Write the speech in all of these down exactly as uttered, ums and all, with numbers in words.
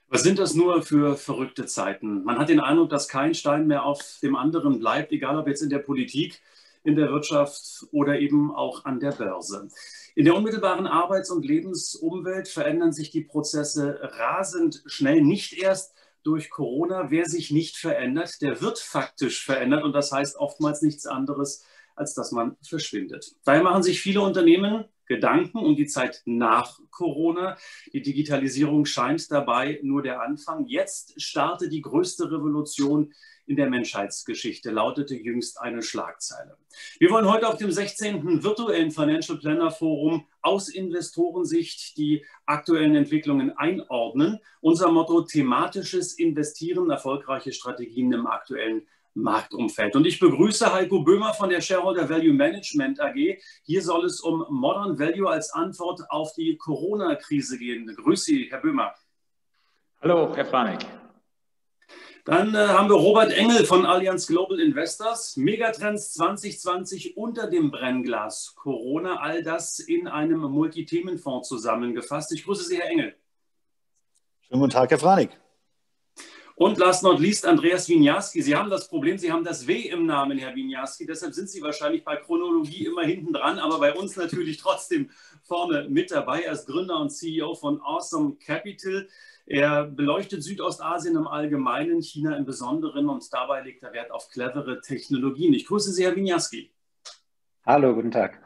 Was sind das nur für verrückte Zeiten? Man hat den Eindruck, dass kein Stein mehr auf dem anderen bleibt, egal ob jetzt in der Politik, in der Wirtschaft oder eben auch an der Börse. In der unmittelbaren Arbeits- und Lebensumwelt verändern sich die Prozesse rasend schnell, nicht erst durch Corona. Wer sich nicht verändert, der wird faktisch verändert und das heißt oftmals nichts anderes, als dass man verschwindet. Daher machen sich viele Unternehmen Gedanken um die Zeit nach Corona. Die Digitalisierung scheint dabei nur der Anfang. Jetzt startet die größte Revolution in der Menschheitsgeschichte, lautete jüngst eine Schlagzeile. Wir wollen heute auf dem sechzehnten virtuellen Financial Planner Forum aus Investorensicht die aktuellen Entwicklungen einordnen. Unser Motto: thematisches Investieren, erfolgreiche Strategien im aktuellen Marktumfeld. Und ich begrüße Heiko Böhmer von der Shareholder Value Management A G. Hier soll es um Modern Value als Antwort auf die Corona-Krise gehen. Grüß Sie, Herr Böhmer. Hallo, Herr Franek. Dann äh, haben wir Robert Engel von Allianz Global Investors. Megatrends zwanzig zwanzig unter dem Brennglas Corona. All das in einem Multithemenfonds zusammengefasst. Ich grüße Sie, Herr Engel. Schönen guten Tag, Herr Franek. Und last not least Andreas Winiarski. Sie haben das Problem, Sie haben das W im Namen, Herr Winiarski. Deshalb sind Sie wahrscheinlich bei Chronologie immer hinten dran, aber bei uns natürlich trotzdem vorne mit dabei. Er ist Gründer und C E O von Awesome Capital. Er beleuchtet Südostasien im Allgemeinen, China im Besonderen und dabei legt er Wert auf clevere Technologien. Ich grüße Sie, Herr Winiarski. Hallo, guten Tag.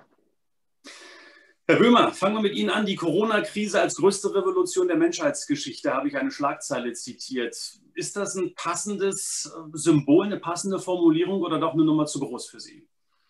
Herr Böhmer, fangen wir mit Ihnen an. Die Corona-Krise als größte Revolution der Menschheitsgeschichte, habe ich eine Schlagzeile zitiert. Ist das ein passendes Symbol, eine passende Formulierung oder doch eine Nummer zu groß für Sie?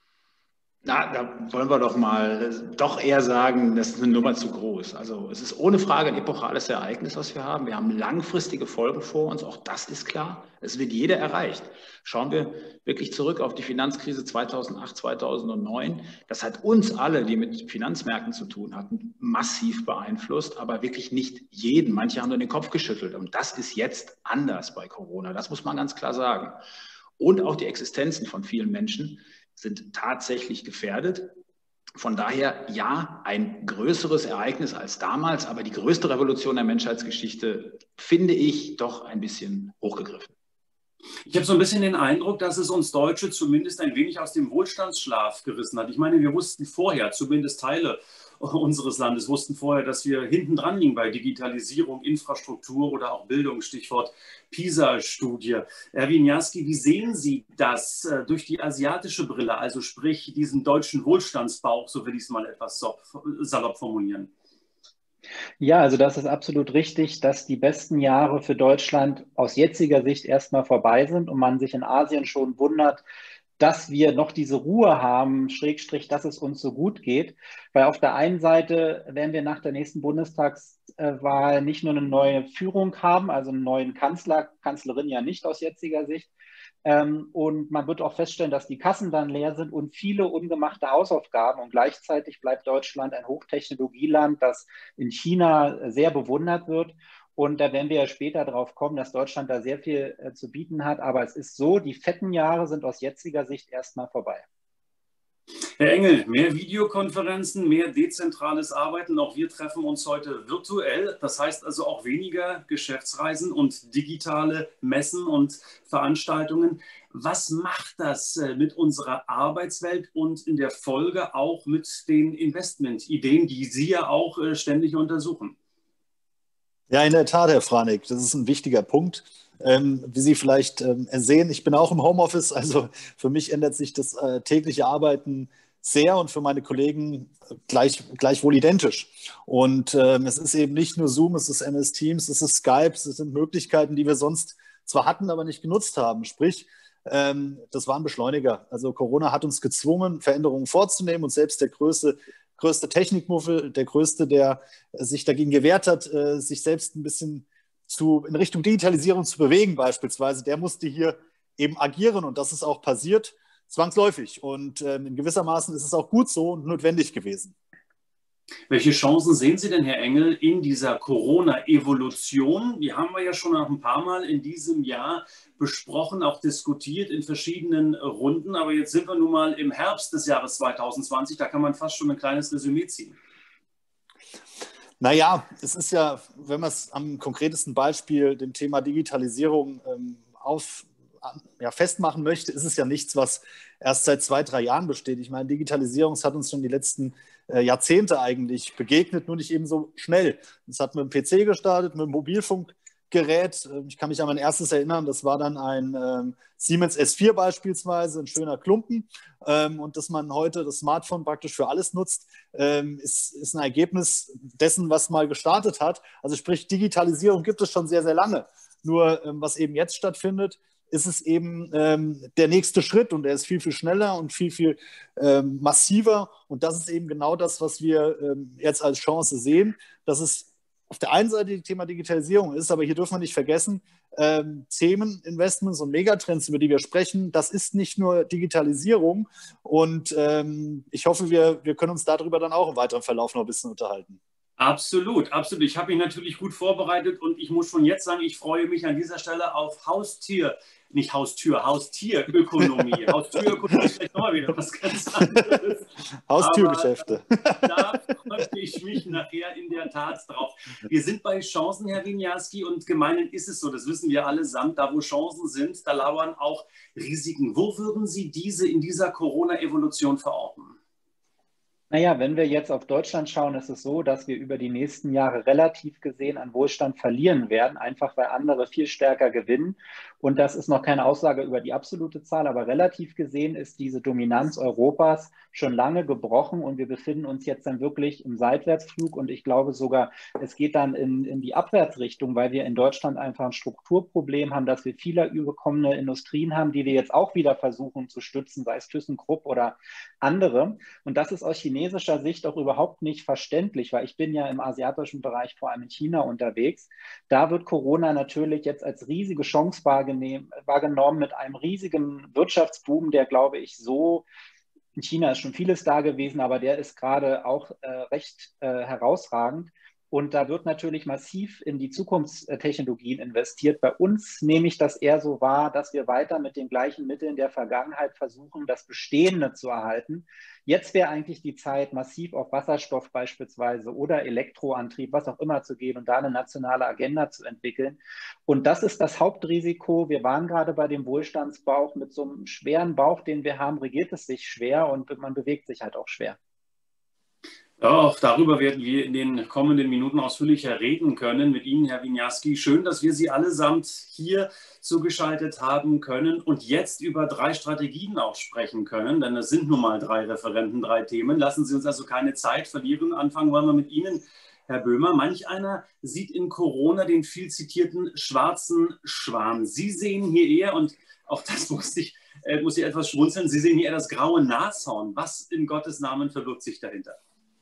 Na, da wollen wir doch mal doch eher sagen, das ist eine Nummer zu groß. Also es ist ohne Frage ein epochales Ereignis, was wir haben. Wir haben langfristige Folgen vor uns, auch das ist klar. Es wird jeder erreicht. Schauen wir wirklich zurück auf die Finanzkrise zweitausendacht, zweitausendneun. Das hat uns alle, die mit Finanzmärkten zu tun hatten, massiv beeinflusst, aber wirklich nicht jeden. Manche haben nur den Kopf geschüttelt und das ist jetzt anders bei Corona. Das muss man ganz klar sagen. Und auch die Existenzen von vielen Menschen sind tatsächlich gefährdet. Von daher, ja, ein größeres Ereignis als damals, aber die größte Revolution der Menschheitsgeschichte finde ich doch ein bisschen hochgegriffen. Ich habe so ein bisschen den Eindruck, dass es uns Deutsche zumindest ein wenig aus dem Wohlstandsschlaf gerissen hat. Ich meine, wir wussten vorher, zumindest Teile unseres Landes wussten vorher, dass wir hinten dran liegen bei Digitalisierung, Infrastruktur oder auch Bildung, Stichwort PISA-Studie. Herr Winiarski, wie sehen Sie das äh, durch die asiatische Brille, also sprich diesen deutschen Wohlstandsbauch, so will ich es mal etwas so, salopp formulieren? Ja, also das ist absolut richtig, dass die besten Jahre für Deutschland aus jetziger Sicht erstmal vorbei sind und man sich in Asien schon wundert, dass wir noch diese Ruhe haben, Schrägstrich, dass es uns so gut geht. Weil auf der einen Seite werden wir nach der nächsten Bundestagswahl nicht nur eine neue Führung haben, also einen neuen Kanzler, Kanzlerin ja nicht aus jetziger Sicht. Und man wird auch feststellen, dass die Kassen dann leer sind und viele ungemachte Hausaufgaben. Und gleichzeitig bleibt Deutschland ein Hochtechnologieland, das in China sehr bewundert wird. Und da werden wir ja später drauf kommen, dass Deutschland da sehr viel äh, zu bieten hat. Aber es ist so, die fetten Jahre sind aus jetziger Sicht erstmal vorbei. Herr Engel, mehr Videokonferenzen, mehr dezentrales Arbeiten. Auch wir treffen uns heute virtuell. Das heißt also auch weniger Geschäftsreisen und digitale Messen und Veranstaltungen. Was macht das mit unserer Arbeitswelt und in der Folge auch mit den Investmentideen, die Sie ja auch ständig untersuchen? Ja, in der Tat, Herr Franek, das ist ein wichtiger Punkt. Ähm, wie Sie vielleicht ähm, sehen, ich bin auch im Homeoffice, also für mich ändert sich das äh, tägliche Arbeiten sehr und für meine Kollegen gleich, gleichwohl identisch. Und ähm, es ist eben nicht nur Zoom, es ist M S Teams, es ist Skype, es sind Möglichkeiten, die wir sonst zwar hatten, aber nicht genutzt haben. Sprich, ähm, das war ein Beschleuniger. Also Corona hat uns gezwungen, Veränderungen vorzunehmen und selbst der größte größte Technikmuffel, der größte, der sich dagegen gewehrt hat, äh, sich selbst ein bisschen zu, in Richtung Digitalisierung zu bewegen beispielsweise, der musste hier eben agieren und das ist auch passiert, zwangsläufig. Und äh, in gewissermaßen ist es auch gut so und notwendig gewesen. Welche Chancen sehen Sie denn, Herr Engel, in dieser Corona-Evolution? Die haben wir ja schon noch ein paar Mal in diesem Jahr besprochen, auch diskutiert in verschiedenen Runden. Aber jetzt sind wir nun mal im Herbst des Jahres zweitausendzwanzig. Da kann man fast schon ein kleines Resümee ziehen. Naja, es ist ja, wenn man es am konkretesten Beispiel, dem Thema Digitalisierung ähm, auf, ja, festmachen möchte, ist es ja nichts, was erst seit zwei, drei Jahren besteht. Ich meine, Digitalisierung, das hat uns schon die letzten äh, Jahrzehnte eigentlich begegnet, nur nicht eben so schnell. Es hat mit dem P C gestartet, mit dem Mobilfunkgerät. Ich kann mich an mein erstes erinnern, das war dann ein ähm, Siemens S vier beispielsweise, ein schöner Klumpen. Ähm, und dass man heute das Smartphone praktisch für alles nutzt, ähm, ist, ist ein Ergebnis dessen, was mal gestartet hat. Also sprich, Digitalisierung gibt es schon sehr, sehr lange. Nur ähm, was eben jetzt stattfindet, ist es eben ähm, der nächste Schritt und der ist viel, viel schneller und viel, viel ähm, massiver. Und das ist eben genau das, was wir ähm, jetzt als Chance sehen, dass es auf der einen Seite das Thema Digitalisierung ist, aber hier dürfen wir nicht vergessen, ähm, Themen, Investments und Megatrends, über die wir sprechen, das ist nicht nur Digitalisierung. Und ähm, ich hoffe, wir, wir können uns darüber dann auch im weiteren Verlauf noch ein bisschen unterhalten. Absolut, absolut. Ich habe mich natürlich gut vorbereitet und ich muss schon jetzt sagen, ich freue mich an dieser Stelle auf Haustier, nicht Haustür, Haustierökonomie. Haustierökonomie ist vielleicht nochmal wieder was ganz anderes. Haustürgeschäfte. Da freue ich mich nachher in der Tat drauf. Wir sind bei Chancen, Herr Winiarski, und gemeinhin ist es so, das wissen wir allesamt, da wo Chancen sind, da lauern auch Risiken. Wo würden Sie diese in dieser Corona-Evolution verorten? Naja, wenn wir jetzt auf Deutschland schauen, ist es so, dass wir über die nächsten Jahre relativ gesehen an Wohlstand verlieren werden, einfach weil andere viel stärker gewinnen. Und das ist noch keine Aussage über die absolute Zahl, aber relativ gesehen ist diese Dominanz Europas schon lange gebrochen und wir befinden uns jetzt dann wirklich im Seitwärtsflug und ich glaube sogar, es geht dann in, in die Abwärtsrichtung, weil wir in Deutschland einfach ein Strukturproblem haben, dass wir viele überkommene Industrien haben, die wir jetzt auch wieder versuchen zu stützen, sei es ThyssenKrupp oder andere. Und das ist aus chinesischer Sicht auch überhaupt nicht verständlich, weil ich bin ja im asiatischen Bereich, vor allem in China unterwegs. Da wird Corona natürlich jetzt als riesige Chance wahrgenommen mit einem riesigen Wirtschaftsboom, der, glaube ich, so, in China ist schon vieles da gewesen, aber der ist gerade auch äh, recht äh, herausragend. Und da wird natürlich massiv in die Zukunftstechnologien investiert. Bei uns nehme ich das eher so wahr, dass wir weiter mit den gleichen Mitteln der Vergangenheit versuchen, das Bestehende zu erhalten. Jetzt wäre eigentlich die Zeit, massiv auf Wasserstoff beispielsweise oder Elektroantrieb, was auch immer zu gehen und da eine nationale Agenda zu entwickeln. Und das ist das Hauptrisiko. Wir waren gerade bei dem Wohlstandsbauch. Mit so einem schweren Bauch, den wir haben, regiert es sich schwer und man bewegt sich halt auch schwer. Ja, auch darüber werden wir in den kommenden Minuten ausführlicher reden können mit Ihnen, Herr Winiarski. Schön, dass wir Sie allesamt hier zugeschaltet haben können und jetzt über drei Strategien auch sprechen können, denn es sind nun mal drei Referenten, drei Themen. Lassen Sie uns also keine Zeit verlieren. Anfangen wollen wir mit Ihnen, Herr Böhmer. Manch einer sieht in Corona den viel zitierten schwarzen Schwan. Sie sehen hier eher, und auch das muss ich, äh, muss ich etwas schmunzeln, Sie sehen hier eher das graue Nashorn. Was in Gottes Namen verbirgt sich dahinter?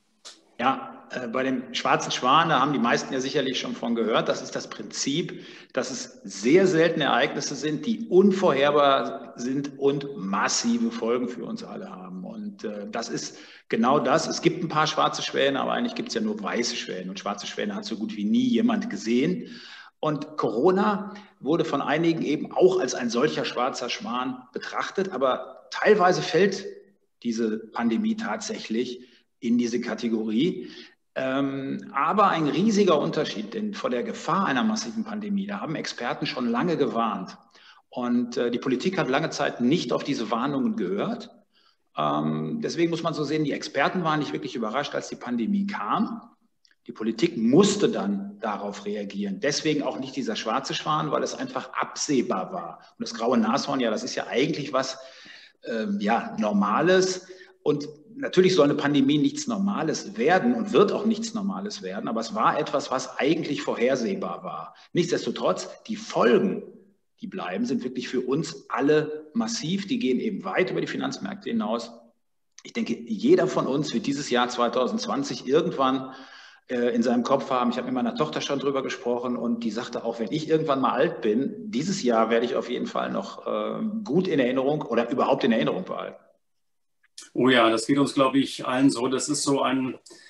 Ja, äh, bei dem schwarzen Schwan, da haben die meisten ja sicherlich schon von gehört. Das ist das Prinzip, dass es sehr seltene Ereignisse sind, die unvorherbar sind und massive Folgen für uns alle haben. Und äh, das ist genau das. Es gibt ein paar schwarze Schwäne, aber eigentlich gibt es ja nur weiße Schwäne. Und schwarze Schwäne hat so gut wie nie jemand gesehen. Und Corona wurde von einigen eben auch als ein solcher schwarzer Schwan betrachtet. Aber teilweise fällt diese Pandemie tatsächlich in diese Kategorie. Ähm, aber ein riesiger Unterschied, denn vor der Gefahr einer massiven Pandemie, da haben Experten schon lange gewarnt. Und äh, die Politik hat lange Zeit nicht auf diese Warnungen gehört. Ähm, deswegen muss man so sehen, die Experten waren nicht wirklich überrascht, als die Pandemie kam. Die Politik musste dann darauf reagieren. Deswegen auch nicht dieser schwarze Schwan, weil es einfach absehbar war. Und das graue Nashorn, ja, das ist ja eigentlich was ähm, ja, Normales. Und natürlich soll eine Pandemie nichts Normales werden und wird auch nichts Normales werden, aber es war etwas, was eigentlich vorhersehbar war. Nichtsdestotrotz, die Folgen, die bleiben, sind wirklich für uns alle massiv. Die gehen eben weit über die Finanzmärkte hinaus. Ich denke, jeder von uns wird dieses Jahr zwanzig zwanzig irgendwann äh, in seinem Kopf haben. Ich habe mit meiner Tochter schon drüber gesprochen und die sagte auch, wenn ich irgendwann mal alt bin, dieses Jahr werde ich auf jeden Fall noch äh, gut in Erinnerung oder überhaupt in Erinnerung behalten. Oh ja, das geht uns, glaube ich, allen so. Das ist so ein,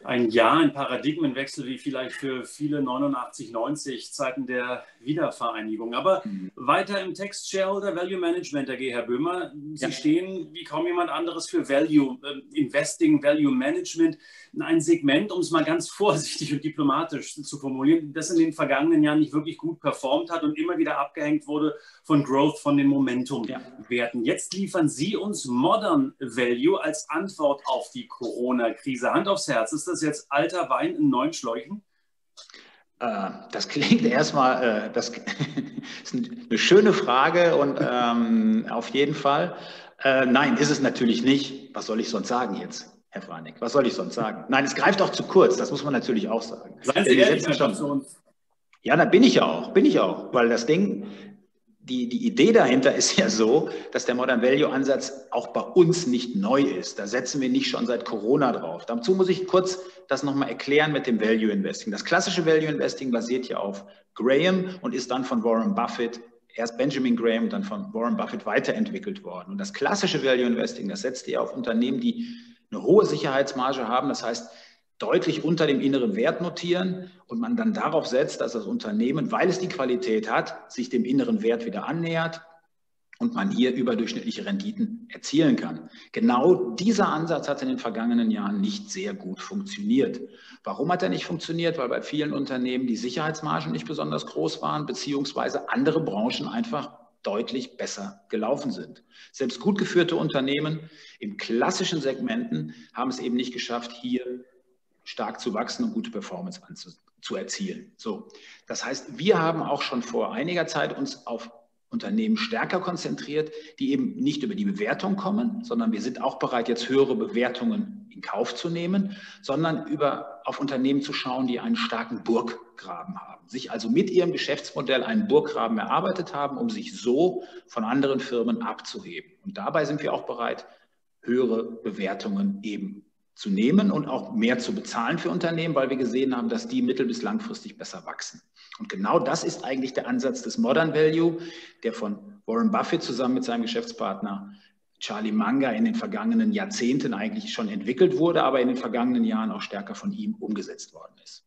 Ein Jahr, ein Paradigmenwechsel wie vielleicht für viele neunundachtzig, neunzig Zeiten der Wiedervereinigung. Aber mhm. weiter im Text Shareholder Value Management, Herr G. Herr Böhmer. Sie ja. stehen wie kaum jemand anderes für Value, äh, Investing, Value Management. Ein Segment, um es mal ganz vorsichtig und diplomatisch zu formulieren, das in den vergangenen Jahren nicht wirklich gut performt hat und immer wieder abgehängt wurde von Growth, von den Momentum-Werten. Ja. Jetzt liefern Sie uns Modern Value als Antwort auf die Corona-Krise. Hand aufs Herz, ist das jetzt alter Wein in neuen Schläuchen? Äh, das klingt erstmal, äh, das ist eine schöne Frage und ähm, auf jeden Fall. Äh, nein, ist es natürlich nicht. Was soll ich sonst sagen jetzt, Herr Franek? Was soll ich sonst sagen? Nein, es greift auch zu kurz, das muss man natürlich auch sagen. Seien Sie ehrlich einfach zu uns. Ja, da bin ich ja auch, bin ich auch, weil das Ding, die, die Idee dahinter ist ja so, dass der Modern Value Ansatz auch bei uns nicht neu ist. Da setzen wir nicht schon seit Corona drauf. Dazu muss ich kurz das nochmal erklären mit dem Value Investing. Das klassische Value Investing basiert ja auf Graham und ist dann von Warren Buffett, erst Benjamin Graham und dann von Warren Buffett weiterentwickelt worden. Und das klassische Value Investing, das setzt ja auf Unternehmen, die eine hohe Sicherheitsmarge haben, das heißt deutlich unter dem inneren Wert notieren und man dann darauf setzt, dass das Unternehmen, weil es die Qualität hat, sich dem inneren Wert wieder annähert und man hier überdurchschnittliche Renditen erzielen kann. Genau dieser Ansatz hat in den vergangenen Jahren nicht sehr gut funktioniert. Warum hat er nicht funktioniert? Weil bei vielen Unternehmen die Sicherheitsmargen nicht besonders groß waren, beziehungsweise andere Branchen einfach deutlich besser gelaufen sind. Selbst gut geführte Unternehmen in klassischen Segmenten haben es eben nicht geschafft, hier stark zu wachsen und gute Performance anzu, zu erzielen. So, das heißt, wir haben auch schon vor einiger Zeit uns auf Unternehmen stärker konzentriert, die eben nicht über die Bewertung kommen, sondern wir sind auch bereit, jetzt höhere Bewertungen in Kauf zu nehmen, sondern über, auf Unternehmen zu schauen, die einen starken Burggraben haben, sich also mit ihrem Geschäftsmodell einen Burggraben erarbeitet haben, um sich so von anderen Firmen abzuheben. Und dabei sind wir auch bereit, höhere Bewertungen eben zu nehmen und auch mehr zu bezahlen für Unternehmen, weil wir gesehen haben, dass die mittel- bis langfristig besser wachsen. Und genau das ist eigentlich der Ansatz des Modern Value, der von Warren Buffett zusammen mit seinem Geschäftspartner Charlie Munger in den vergangenen Jahrzehnten eigentlich schon entwickelt wurde, aber in den vergangenen Jahren auch stärker von ihm umgesetzt worden ist.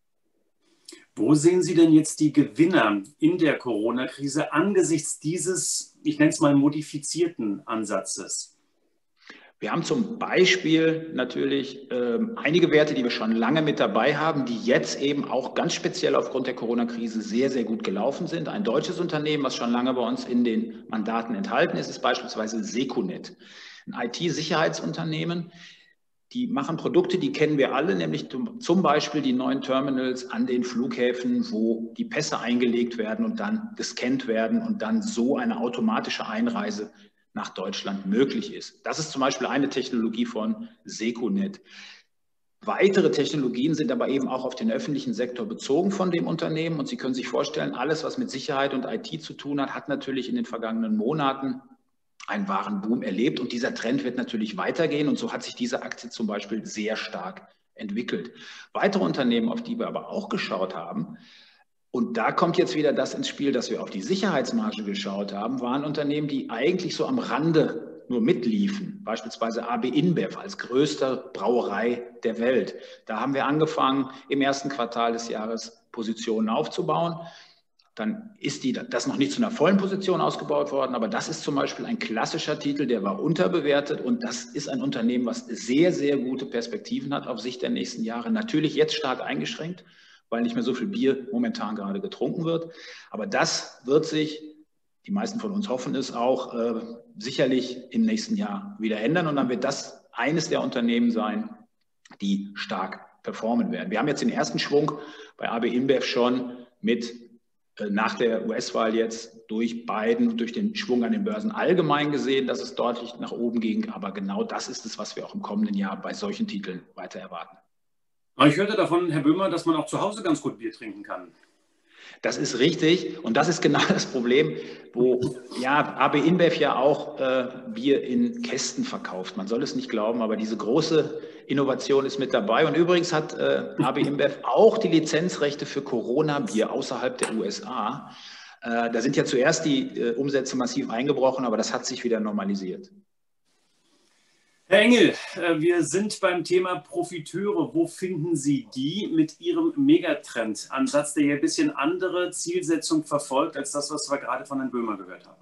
Wo sehen Sie denn jetzt die Gewinner in der Corona-Krise angesichts dieses, ich nenne es mal, modifizierten Ansatzes? Wir haben zum Beispiel natürlich äh, einige Werte, die wir schon lange mit dabei haben, die jetzt eben auch ganz speziell aufgrund der Corona-Krise sehr, sehr gut gelaufen sind. Ein deutsches Unternehmen, was schon lange bei uns in den Mandaten enthalten ist, ist beispielsweise Secunet, ein I T-Sicherheitsunternehmen. Die machen Produkte, die kennen wir alle, nämlich zum Beispiel die neuen Terminals an den Flughäfen, wo die Pässe eingelegt werden und dann gescannt werden und dann so eine automatische Einreise nach Deutschland möglich ist. Das ist zum Beispiel eine Technologie von Secunet. Weitere Technologien sind aber eben auch auf den öffentlichen Sektor bezogen von dem Unternehmen. Und Sie können sich vorstellen, alles, was mit Sicherheit und I T zu tun hat, hat natürlich in den vergangenen Monaten einen wahren Boom erlebt. Und dieser Trend wird natürlich weitergehen. Und so hat sich diese Aktie zum Beispiel sehr stark entwickelt. Weitere Unternehmen, auf die wir aber auch geschaut haben, und da kommt jetzt wieder das ins Spiel, dass wir auf die Sicherheitsmarge geschaut haben, waren Unternehmen, die eigentlich so am Rande nur mitliefen. Beispielsweise A B InBev als größte Brauerei der Welt. Da haben wir angefangen, im ersten Quartal des Jahres Positionen aufzubauen. Dann ist die, das noch nicht zu einer vollen Position ausgebaut worden, aber das ist zum Beispiel ein klassischer Titel, der war unterbewertet und das ist ein Unternehmen, was sehr, sehr gute Perspektiven hat auf Sicht der nächsten Jahre. Natürlich jetzt stark eingeschränkt, weil nicht mehr so viel Bier momentan gerade getrunken wird. Aber das wird sich, die meisten von uns hoffen es auch, äh, sicherlich im nächsten Jahr wieder ändern. Und dann wird das eines der Unternehmen sein, die stark performen werden. Wir haben jetzt den ersten Schwung bei A B InBev schon mit, äh, nach der U S-Wahl jetzt, durch Biden und durch den Schwung an den Börsen allgemein gesehen, dass es deutlich nach oben ging. Aber genau das ist es, was wir auch im kommenden Jahr bei solchen Titeln weiter erwarten. Ich hörte davon, Herr Böhmer, dass man auch zu Hause ganz gut Bier trinken kann. Das ist richtig und das ist genau das Problem, wo ja, A B InBev ja auch äh, Bier in Kästen verkauft. Man soll es nicht glauben, aber diese große Innovation ist mit dabei. Und übrigens hat äh, A B InBev auch die Lizenzrechte für Corona-Bier außerhalb der U S A. Äh, da sind ja zuerst die äh, Umsätze massiv eingebrochen, aber das hat sich wieder normalisiert. Herr Engel, wir sind beim Thema Profiteure. Wo finden Sie die mit Ihrem Megatrend-Ansatz, der hier ein bisschen andere Zielsetzung verfolgt, als das, was wir gerade von Herrn Böhmer gehört haben?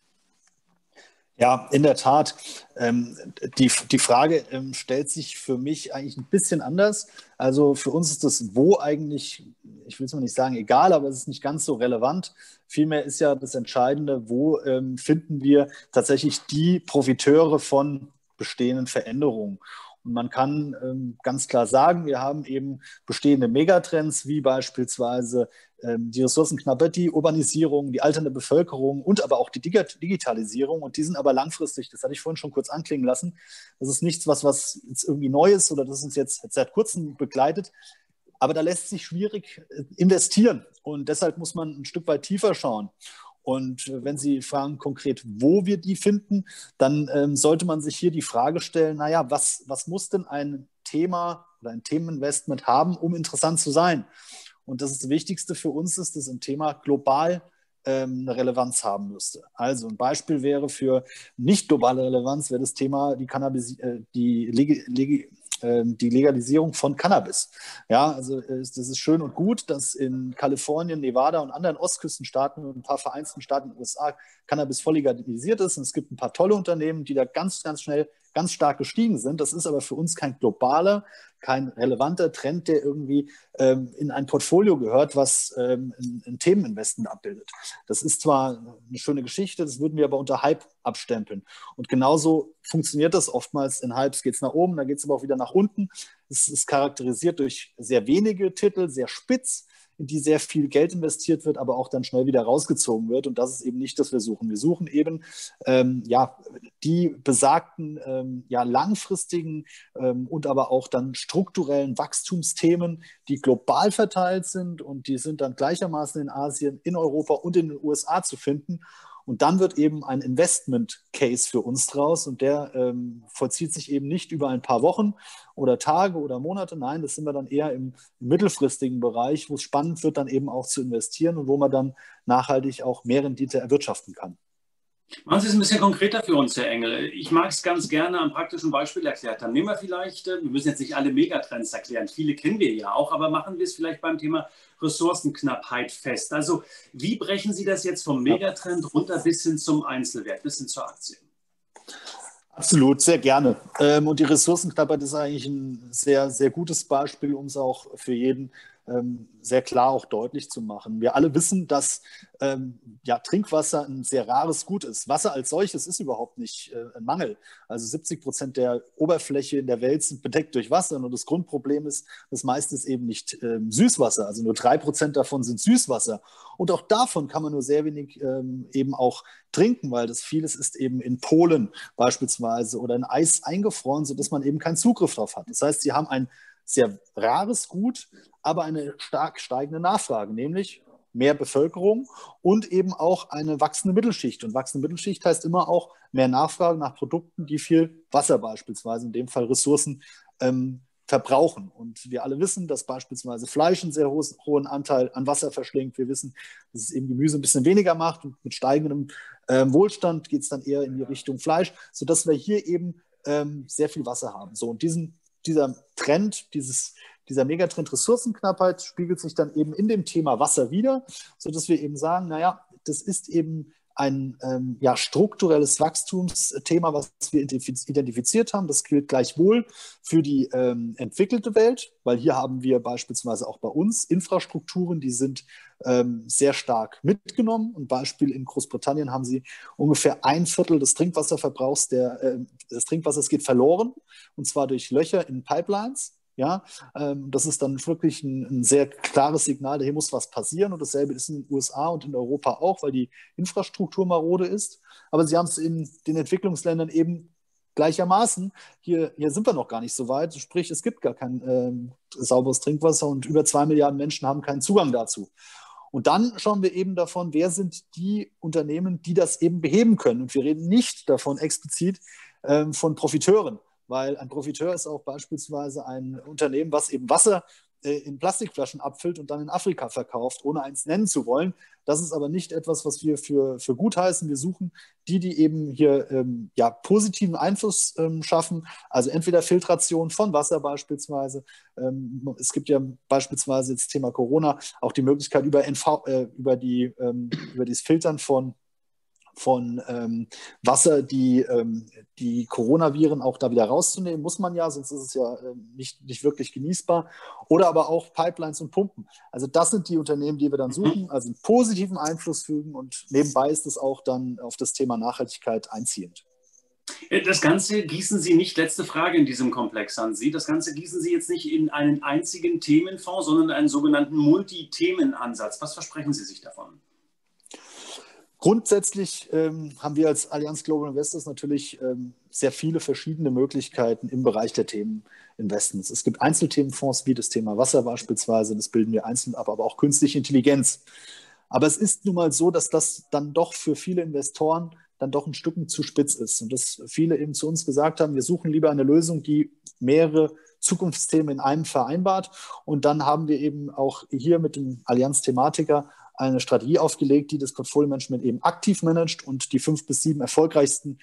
Ja, in der Tat. Ähm, die, die Frage ähm, stellt sich für mich eigentlich ein bisschen anders. Also für uns ist das Wo eigentlich, ich will es mal nicht sagen egal, aber es ist nicht ganz so relevant. Vielmehr ist ja das Entscheidende, wo ähm, finden wir tatsächlich die Profiteure von bestehenden Veränderungen. Und man kann ähm, ganz klar sagen, wir haben eben bestehende Megatrends, wie beispielsweise ähm, die Ressourcenknappheit, die Urbanisierung, die alternde Bevölkerung und aber auch die Dig- Digitalisierung. Und die sind aber langfristig, das hatte ich vorhin schon kurz anklingen lassen. Das ist nichts, was, was jetzt irgendwie neu ist oder das uns jetzt seit kurzem begleitet. Aber da lässt sich schwierig investieren. Und deshalb muss man ein Stück weit tiefer schauen. Und wenn Sie fragen konkret, wo wir die finden, dann ähm, sollte man sich hier die Frage stellen, naja, was, was muss denn ein Thema oder ein Themeninvestment haben, um interessant zu sein? Und das, ist das Wichtigste für uns ist, dass ein Thema global ähm, eine Relevanz haben müsste. Also ein Beispiel wäre für nicht globale Relevanz, wäre das Thema die, Cannabis, äh, die Legi, Legi, die Legalisierung von Cannabis. Ja, also das ist schön und gut, dass in Kalifornien, Nevada und anderen Ostküstenstaaten und ein paar vereinzelten Staaten in den U S A Cannabis voll legalisiert ist. Und es gibt ein paar tolle Unternehmen, die da ganz, ganz schnell, ganz stark gestiegen sind. Das ist aber für uns kein globaler, kein relevanter Trend, der irgendwie ähm, in ein Portfolio gehört, was ähm, ein, ein Themeninvestment abbildet. Das ist zwar eine schöne Geschichte, das würden wir aber unter Hype abstempeln. Und genauso funktioniert das oftmals. In Hypes geht es nach oben, dann geht es aber auch wieder nach unten. Es ist charakterisiert durch sehr wenige Titel, sehr spitz, in die sehr viel Geld investiert wird, aber auch dann schnell wieder rausgezogen wird. Und das ist eben nicht, das wir suchen. Wir suchen eben ähm, ja, die besagten ähm, ja, langfristigen ähm, und aber auch dann strukturellen Wachstumsthemen, die global verteilt sind und die sind dann gleichermaßen in Asien, in Europa und in den U S A zu finden. Und dann wird eben ein Investment-Case für uns draus und der ähm, vollzieht sich eben nicht über ein paar Wochen oder Tage oder Monate. Nein, das sind wir dann eher im, im mittelfristigen Bereich, wo es spannend wird, dann eben auch zu investieren und wo man dann nachhaltig auch mehr Rendite erwirtschaften kann. Machen Sie es ein bisschen konkreter für uns, Herr Engel. Ich mag es ganz gerne am praktischen Beispiel erklärt haben. Nehmen wir vielleicht, wir müssen jetzt nicht alle Megatrends erklären, viele kennen wir ja auch, aber machen wir es vielleicht beim Thema Ressourcenknappheit fest. Also wie brechen Sie das jetzt vom Megatrend runter bis hin zum Einzelwert, bis hin zur Aktie? Absolut, sehr gerne. Und die Ressourcenknappheit ist eigentlich ein sehr, sehr gutes Beispiel, um es auch für jeden ähm, sehr klar auch deutlich zu machen. Wir alle wissen, dass ähm, ja, Trinkwasser ein sehr rares Gut ist. Wasser als solches ist überhaupt nicht äh, ein Mangel. Also siebzig Prozent der Oberfläche in der Welt sind bedeckt durch Wasser. Und das Grundproblem ist, das meiste ist eben nicht ähm, Süßwasser. Also nur drei Prozent davon sind Süßwasser. Und auch davon kann man nur sehr wenig ähm, eben auch trinken, weil das vieles ist eben in Polen beispielsweise oder in Eis eingefroren, sodass man eben keinen Zugriff darauf hat. Das heißt, sie haben ein sehr rares Gut, aber eine stark steigende Nachfrage, nämlich mehr Bevölkerung und eben auch eine wachsende Mittelschicht. Und wachsende Mittelschicht heißt immer auch mehr Nachfrage nach Produkten, die viel Wasser beispielsweise, in dem Fall Ressourcen, ähm, verbrauchen. Und wir alle wissen, dass beispielsweise Fleisch einen sehr ho- hohen Anteil an Wasser verschlingt. Wir wissen, dass es eben Gemüse ein bisschen weniger macht und mit steigendem ähm, Wohlstand geht es dann eher in die Richtung Fleisch, sodass wir hier eben ähm, sehr viel Wasser haben. So, und diesen, dieser Trend, dieses Dieser Megatrend Ressourcenknappheit spiegelt sich dann eben in dem Thema Wasser wider, sodass wir eben sagen, naja, das ist eben ein ähm, ja, strukturelles Wachstumsthema, was wir identifiziert haben. Das gilt gleichwohl für die ähm, entwickelte Welt, weil hier haben wir beispielsweise auch bei uns Infrastrukturen, die sind ähm, sehr stark mitgenommen. Ein Beispiel: in Großbritannien haben sie ungefähr ein Viertel des Trinkwasserverbrauchs der, äh, des Trinkwassers geht verloren, und zwar durch Löcher in Pipelines. Ja, ähm, das ist dann wirklich ein, ein sehr klares Signal, hier muss was passieren. Und dasselbe ist in den U S A und in Europa auch, weil die Infrastruktur marode ist. Aber sie haben es in den Entwicklungsländern eben gleichermaßen. Hier, hier sind wir noch gar nicht so weit. Sprich, es gibt gar kein ähm, sauberes Trinkwasser und über zwei Milliarden Menschen haben keinen Zugang dazu. Und dann schauen wir eben davon, wer sind die Unternehmen, die das eben beheben können. Und wir reden nicht davon explizit ähm, von Profiteuren. Weil ein Profiteur ist auch beispielsweise ein Unternehmen, was eben Wasser in Plastikflaschen abfüllt und dann in Afrika verkauft, ohne eins nennen zu wollen. Das ist aber nicht etwas, was wir für, für gut heißen. Wir suchen die, die eben hier ähm, ja, positiven Einfluss ähm, schaffen, also entweder Filtration von Wasser beispielsweise. Ähm, es gibt ja beispielsweise jetzt Thema Corona auch die Möglichkeit, über, N V, äh, über, die, ähm, über das Filtern von von ähm, Wasser, die, ähm, die Coronaviren auch da wieder rauszunehmen, muss man ja, sonst ist es ja ähm, nicht, nicht wirklich genießbar. Oder aber auch Pipelines und Pumpen. Also das sind die Unternehmen, die wir dann suchen, also einen positiven Einfluss fügen und nebenbei ist es auch dann auf das Thema Nachhaltigkeit einziehend. Das Ganze gießen Sie nicht, letzte Frage in diesem Komplex an Sie, das Ganze gießen Sie jetzt nicht in einen einzigen Themenfonds, sondern in einen sogenannten Multi-Themen-Ansatz. Was versprechen Sie sich davon? Grundsätzlich ähm, haben wir als Allianz Global Investors natürlich ähm, sehr viele verschiedene Möglichkeiten im Bereich der Themeninvestments. Es gibt Einzelthemenfonds wie das Thema Wasser beispielsweise, das bilden wir einzeln ab, aber auch künstliche Intelligenz. Aber es ist nun mal so, dass das dann doch für viele Investoren dann doch ein Stück zu spitz ist und dass viele eben zu uns gesagt haben, wir suchen lieber eine Lösung, die mehrere Zukunftsthemen in einem vereinbart. Und dann haben wir eben auch hier mit dem Allianz-Thematiker eine Strategie aufgelegt, die das Portfolio-Management eben aktiv managt und die fünf bis sieben erfolgreichsten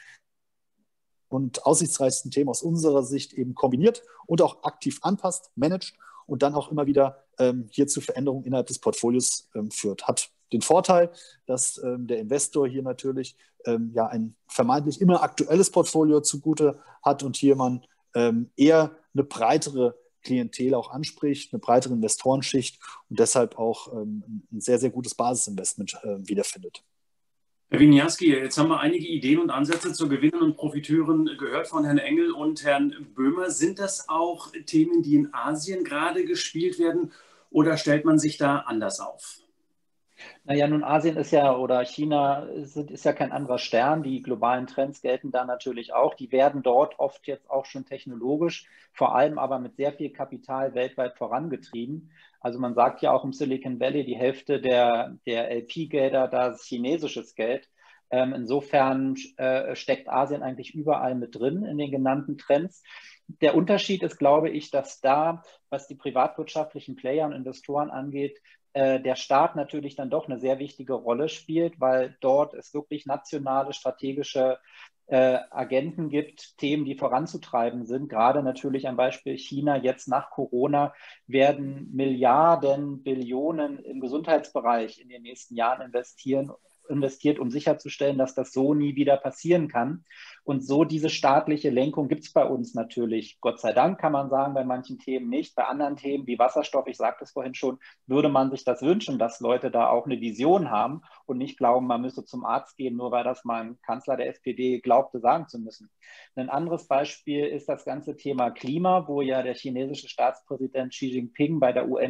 und aussichtsreichsten Themen aus unserer Sicht eben kombiniert und auch aktiv anpasst, managt und dann auch immer wieder ähm, hier zu Veränderungen innerhalb des Portfolios ähm, führt. Hat den Vorteil, dass ähm, der Investor hier natürlich ähm, ja ein vermeintlich immer aktuelles Portfolio zugute hat und hier man ähm, eher eine breitere Klientel auch anspricht, eine breitere Investorenschicht und deshalb auch ähm, ein sehr, sehr gutes Basisinvestment äh, wiederfindet. Herr Winiarski, jetzt haben wir einige Ideen und Ansätze zu Gewinnern und Profiteuren gehört von Herrn Engel und Herrn Böhmer. Sind das auch Themen, die in Asien gerade gespielt werden oder stellt man sich da anders auf? Naja, nun Asien ist ja oder China ist, ist ja kein anderer Stern. Die globalen Trends gelten da natürlich auch. Die werden dort oft jetzt auch schon technologisch, vor allem aber mit sehr viel Kapital weltweit vorangetrieben. Also man sagt ja auch im Silicon Valley, die Hälfte der, der L P-Gelder, da ist chinesisches Geld. Ähm, insofern äh, steckt Asien eigentlich überall mit drin in den genannten Trends. Der Unterschied ist, glaube ich, dass da, was die privatwirtschaftlichen Player und Investoren angeht, der Staat natürlich dann doch eine sehr wichtige Rolle spielt, weil dort es wirklich nationale strategische äh, Agenten gibt, Themen, die voranzutreiben sind. Gerade natürlich am Beispiel China jetzt nach Corona werden Milliarden, Billionen im Gesundheitsbereich in den nächsten Jahren investieren investiert, um sicherzustellen, dass das so nie wieder passieren kann. Und so diese staatliche Lenkung gibt es bei uns natürlich. Gott sei Dank kann man sagen, bei manchen Themen nicht. Bei anderen Themen wie Wasserstoff, ich sagte es vorhin schon, würde man sich das wünschen, dass Leute da auch eine Vision haben und nicht glauben, man müsse zum Arzt gehen, nur weil das mal ein Kanzler der S P D glaubte, sagen zu müssen. Ein anderes Beispiel ist das ganze Thema Klima, wo ja der chinesische Staatspräsident Xi Jinping bei der U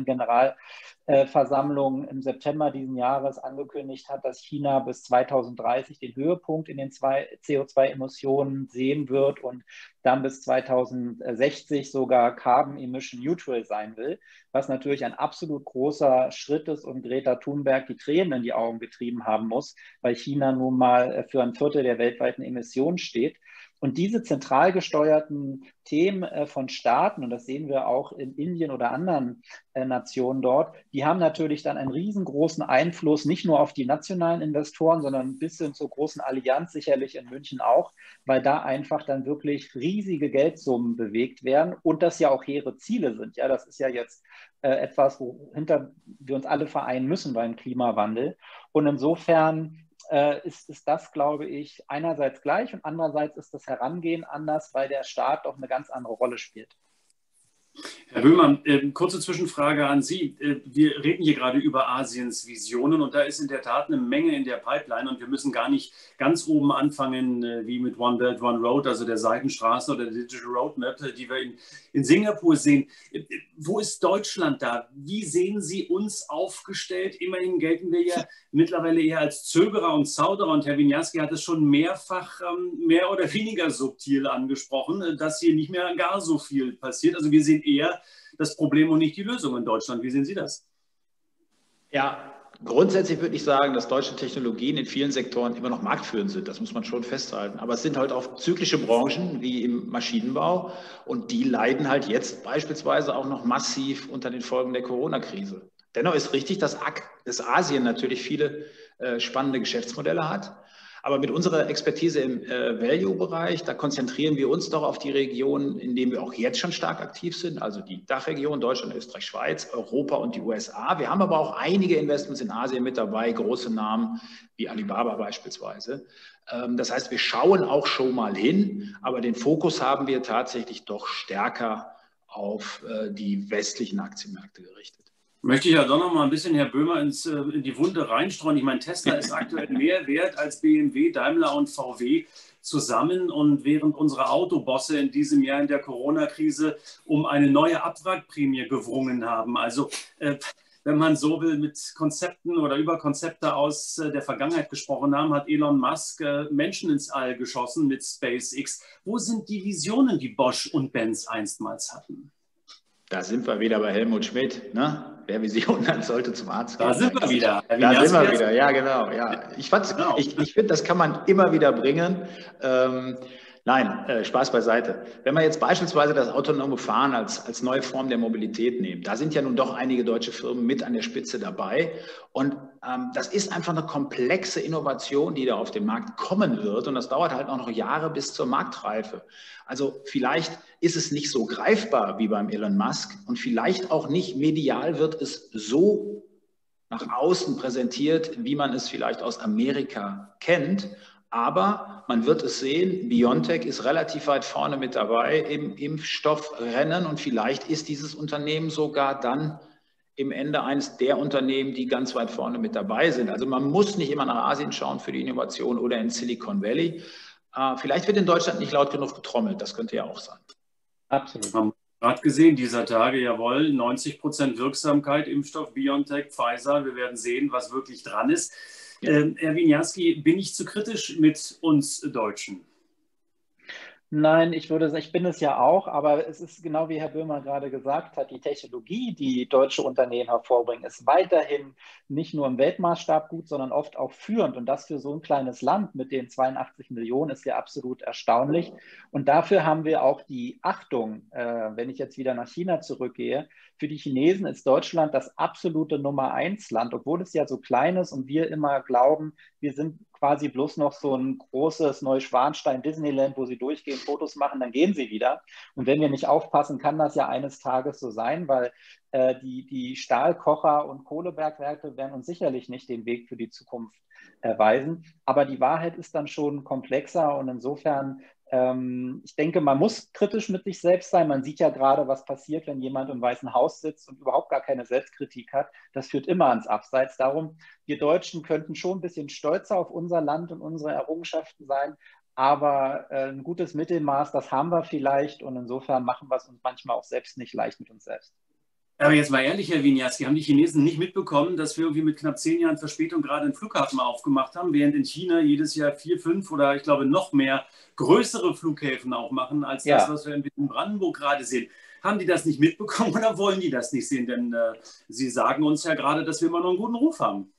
N-Generalversammlung im September diesen Jahres angekündigt hat, dass China bis zweitausenddreißig den Höhepunkt in den C O zwei Emissionen sehen wird und dann bis zweitausendsechzig sogar Carbon Emission Neutral sein will, was natürlich ein absolut großer Schritt ist und Greta Thunberg die Tränen in die Augen getrieben haben muss, weil China nun mal für ein Viertel der weltweiten Emissionen steht. Und diese zentral gesteuerten Themen äh, von Staaten, und das sehen wir auch in Indien oder anderen äh, Nationen dort, die haben natürlich dann einen riesengroßen Einfluss, nicht nur auf die nationalen Investoren, sondern bis hin zur großen Allianz, sicherlich in München auch, weil da einfach dann wirklich riesige Geldsummen bewegt werden und das ja auch hehre Ziele sind. Ja, das ist ja jetzt äh, etwas, wohinter wir uns alle vereinen müssen beim Klimawandel. Und insofern Ist, ist das, glaube ich, einerseits gleich und andererseits ist das Herangehen anders, weil der Staat doch eine ganz andere Rolle spielt. Herr Böhmer, äh, kurze Zwischenfrage an Sie. Äh, wir reden hier gerade über Asiens Visionen und da ist in der Tat eine Menge in der Pipeline und wir müssen gar nicht ganz oben anfangen, äh, wie mit One Belt, One Road, also der Seidenstraße oder der Digital Roadmap, äh, die wir in, in Singapur sehen. Äh, wo ist Deutschland da? Wie sehen Sie uns aufgestellt? Immerhin gelten wir ja mittlerweile eher als Zögerer und Zauderer und Herr Winiarski hat es schon mehrfach ähm, mehr oder weniger subtil angesprochen, äh, dass hier nicht mehr gar so viel passiert. Also wir sehen eher das Problem und nicht die Lösung in Deutschland. Wie sehen Sie das? Ja, Grundsätzlich würde ich sagen, dass deutsche Technologien in vielen Sektoren immer noch marktführend sind. Das muss man schon festhalten. Aber es sind halt auch zyklische Branchen wie im Maschinenbau und die leiden halt jetzt beispielsweise auch noch massiv unter den Folgen der Corona-Krise. Dennoch ist richtig, dass, dass Asien natürlich viele äh, spannende Geschäftsmodelle hat. Aber mit unserer Expertise im äh, Value-Bereich, da konzentrieren wir uns doch auf die Regionen, in denen wir auch jetzt schon stark aktiv sind, also die Dachregion, Deutschland, Österreich, Schweiz, Europa und die U S A. Wir haben aber auch einige Investments in Asien mit dabei, große Namen wie Alibaba beispielsweise. Ähm, das heißt, wir schauen auch schon mal hin, aber den Fokus haben wir tatsächlich doch stärker auf äh, die westlichen Aktienmärkte gerichtet. Möchte ich ja doch noch mal ein bisschen, Herr Böhmer, ins, in die Wunde reinstreuen. Ich meine, Tesla ist aktuell mehr wert als B M W, Daimler und V W zusammen. Und während unsere Autobosse in diesem Jahr in der Corona-Krise um eine neue Abwrackprämie gewrungen haben, also äh, wenn man so will, mit Konzepten oder über Konzepte aus äh, der Vergangenheit gesprochen haben, hat Elon Musk äh, Menschen ins All geschossen mit SpaceX. Wo sind die Visionen, die Bosch und Benz einstmals hatten? Da sind wir wieder bei Helmut Schmidt, ne? Wer Visionen hat, sollte zum Arzt gehen. Da sind wir wieder. Da sind wir wieder, ja genau. Ja. Ich, genau. ich, ich finde, das kann man immer wieder bringen. Ähm, nein, äh, Spaß beiseite. Wenn wir jetzt beispielsweise das autonome Fahren als, als neue Form der Mobilität nehmen, da sind ja nun doch einige deutsche Firmen mit an der Spitze dabei. Und ähm, das ist einfach eine komplexe Innovation, die da auf den Markt kommen wird. Und das dauert halt auch noch Jahre bis zur Marktreife. Also vielleicht ist es nicht so greifbar wie beim Elon Musk und vielleicht auch nicht medial wird es so nach außen präsentiert, wie man es vielleicht aus Amerika kennt. Aber man wird es sehen, BioNTech ist relativ weit vorne mit dabei im Impfstoffrennen und vielleicht ist dieses Unternehmen sogar dann im Ende eines der Unternehmen, die ganz weit vorne mit dabei sind. Also man muss nicht immer nach Asien schauen für die Innovation oder in Silicon Valley. Uh, vielleicht wird in Deutschland nicht laut genug getrommelt, das könnte ja auch sein. Absolut. Haben wir gerade gesehen dieser Tage, jawohl, neunzig Prozent Wirksamkeit, Impfstoff, BioNTech, Pfizer. Wir werden sehen, was wirklich dran ist. Ja. Ähm, Herr Wieniawski, bin ich zu kritisch mit uns Deutschen? Nein, ich würde sagen, ich bin es ja auch, aber es ist genau wie Herr Böhmer gerade gesagt hat, die Technologie, die deutsche Unternehmen hervorbringen, ist weiterhin nicht nur im Weltmaßstab gut, sondern oft auch führend. Und das für so ein kleines Land mit den zweiundachtzig Millionen ist ja absolut erstaunlich. Und dafür haben wir auch die Achtung, äh, wenn ich jetzt wieder nach China zurückgehe. Für die Chinesen ist Deutschland das absolute Nummer eins Land, obwohl es ja so klein ist und wir immer glauben, wir sind quasi bloß noch so ein großes Neuschwanstein-Disneyland, wo sie durchgehen, Fotos machen, dann gehen sie wieder. Und wenn wir nicht aufpassen, kann das ja eines Tages so sein, weil äh, die, die Stahlkocher und Kohlebergwerke werden uns sicherlich nicht den Weg für die Zukunft erweisen. Aber die Wahrheit ist dann schon komplexer und insofern Ähm, ich denke, man muss kritisch mit sich selbst sein. Man sieht ja gerade, was passiert, wenn jemand im Weißen Haus sitzt und überhaupt gar keine Selbstkritik hat. Das führt immer ans Abseits. Darum, wir Deutschen könnten schon ein bisschen stolzer auf unser Land und unsere Errungenschaften sein. Aber äh, ein gutes Mittelmaß, das haben wir vielleicht. Und insofern machen wir es uns manchmal auch selbst nicht leicht mit uns selbst. Aber jetzt mal ehrlich, Herr Wieniawski, haben die Chinesen nicht mitbekommen, dass wir irgendwie mit knapp zehn Jahren Verspätung gerade einen Flughafen aufgemacht haben, während in China jedes Jahr vier, fünf oder ich glaube noch mehr größere Flughäfen auch machen, als das, ja. was wir in Brandenburg gerade sehen. Haben die das nicht mitbekommen oder wollen die das nicht sehen? Denn äh, sie sagen uns ja gerade, dass wir immer noch einen guten Ruf haben.